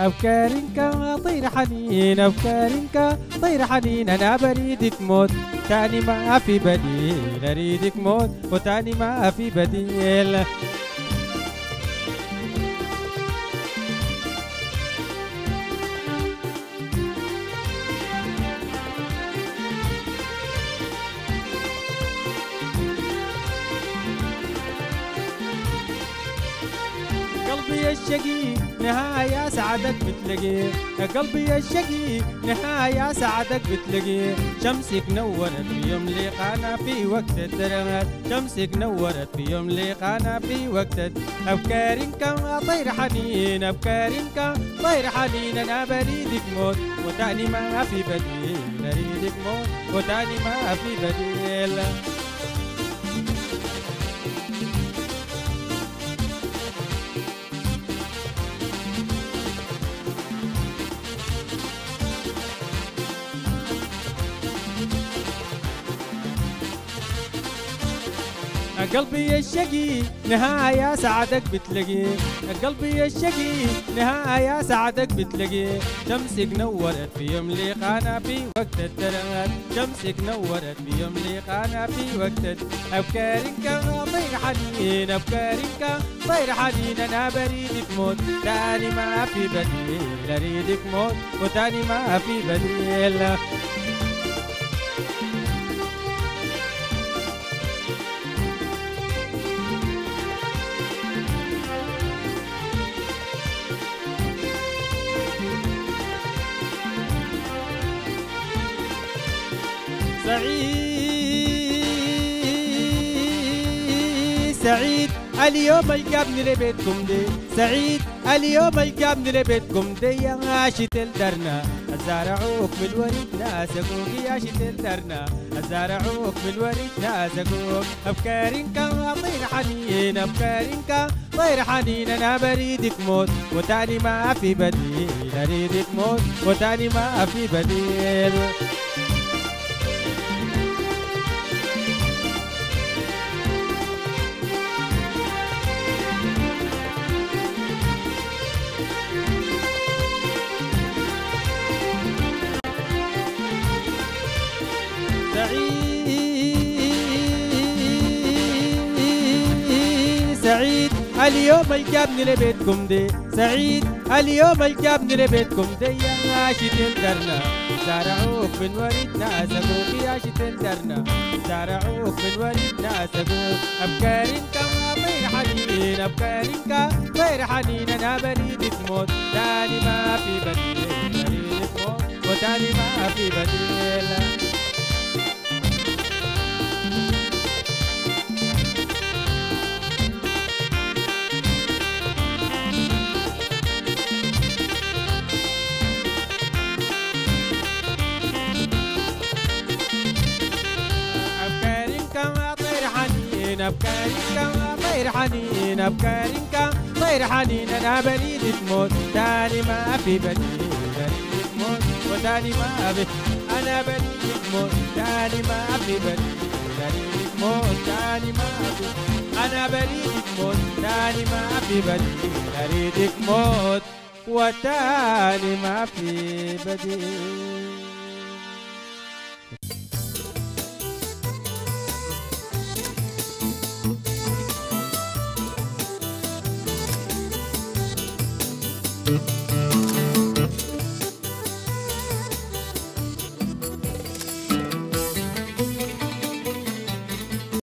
أفكارك طير حنين أفكارك طير حنين أنا بريدك موت تاني ما في بديل أريدك موت وتاني ما في بديل قلبي الشقي نهاية سعدك بتلاقيه يا قلبي الشقي نهاية سعدك بتلاقيه شمسك نورت في يوم لقانا في وقت الدرغات شمسك نورت في يوم لقانا في وقت أفكارك طير حنين أفكارك طير حنين أنا بريدك موت وتاني ما في بديل أريدك موت وتاني ما في بديل قلبي الشقي نهاية سعدك بتلاقيه قلبي الشقي نهاية سعدك بتلاقيه شمسك نورت في يوم لقانا في وقت الدرغات شمسك نورت في يوم لقانا في وقت أفكارك طير حنين أفكارك طير حنين أنا بريدك موت تاني ما في بديل أريدك موت وتاني ما في بديل سعيد اليوم الجابني لبيتكم دي سعيد اليوم الجابني لبيتكم دي يا عاشت الدرنا الزارعوك بالوريد ناسقوك يا عاشت الدرنا الزارعوك بالوريد ناسقوك أفكارك طير حنين أفكارك طير حنين أنا بريدك موت وتاني ما في بديل أريدك موت وتاني ما في بديل سعيد اليوم الجابني لبيتكم دي سعيد اليوم الجابني لبيتكم دي يا عاشت الدرنا زارعوك من وريد ناسقوك يا عاشت الدرنا زارعوك من وريد ناسقوك أفكارك طير حنين أفكارك طير حنين أنا بريدك موت تاني ما في بديل بريدك موت وتاني ما في بديل أفكارك طير حنين أفكارك طير حنين أنا بريدك موت تاني ما في بديل بريدك موت وتاني ما في أنا بريدك موت تاني ما في بديل بريدك موت تاني ما في أنا بريدك موت تاني ما في بديل بريدك موت وتاني ما في بديل thank you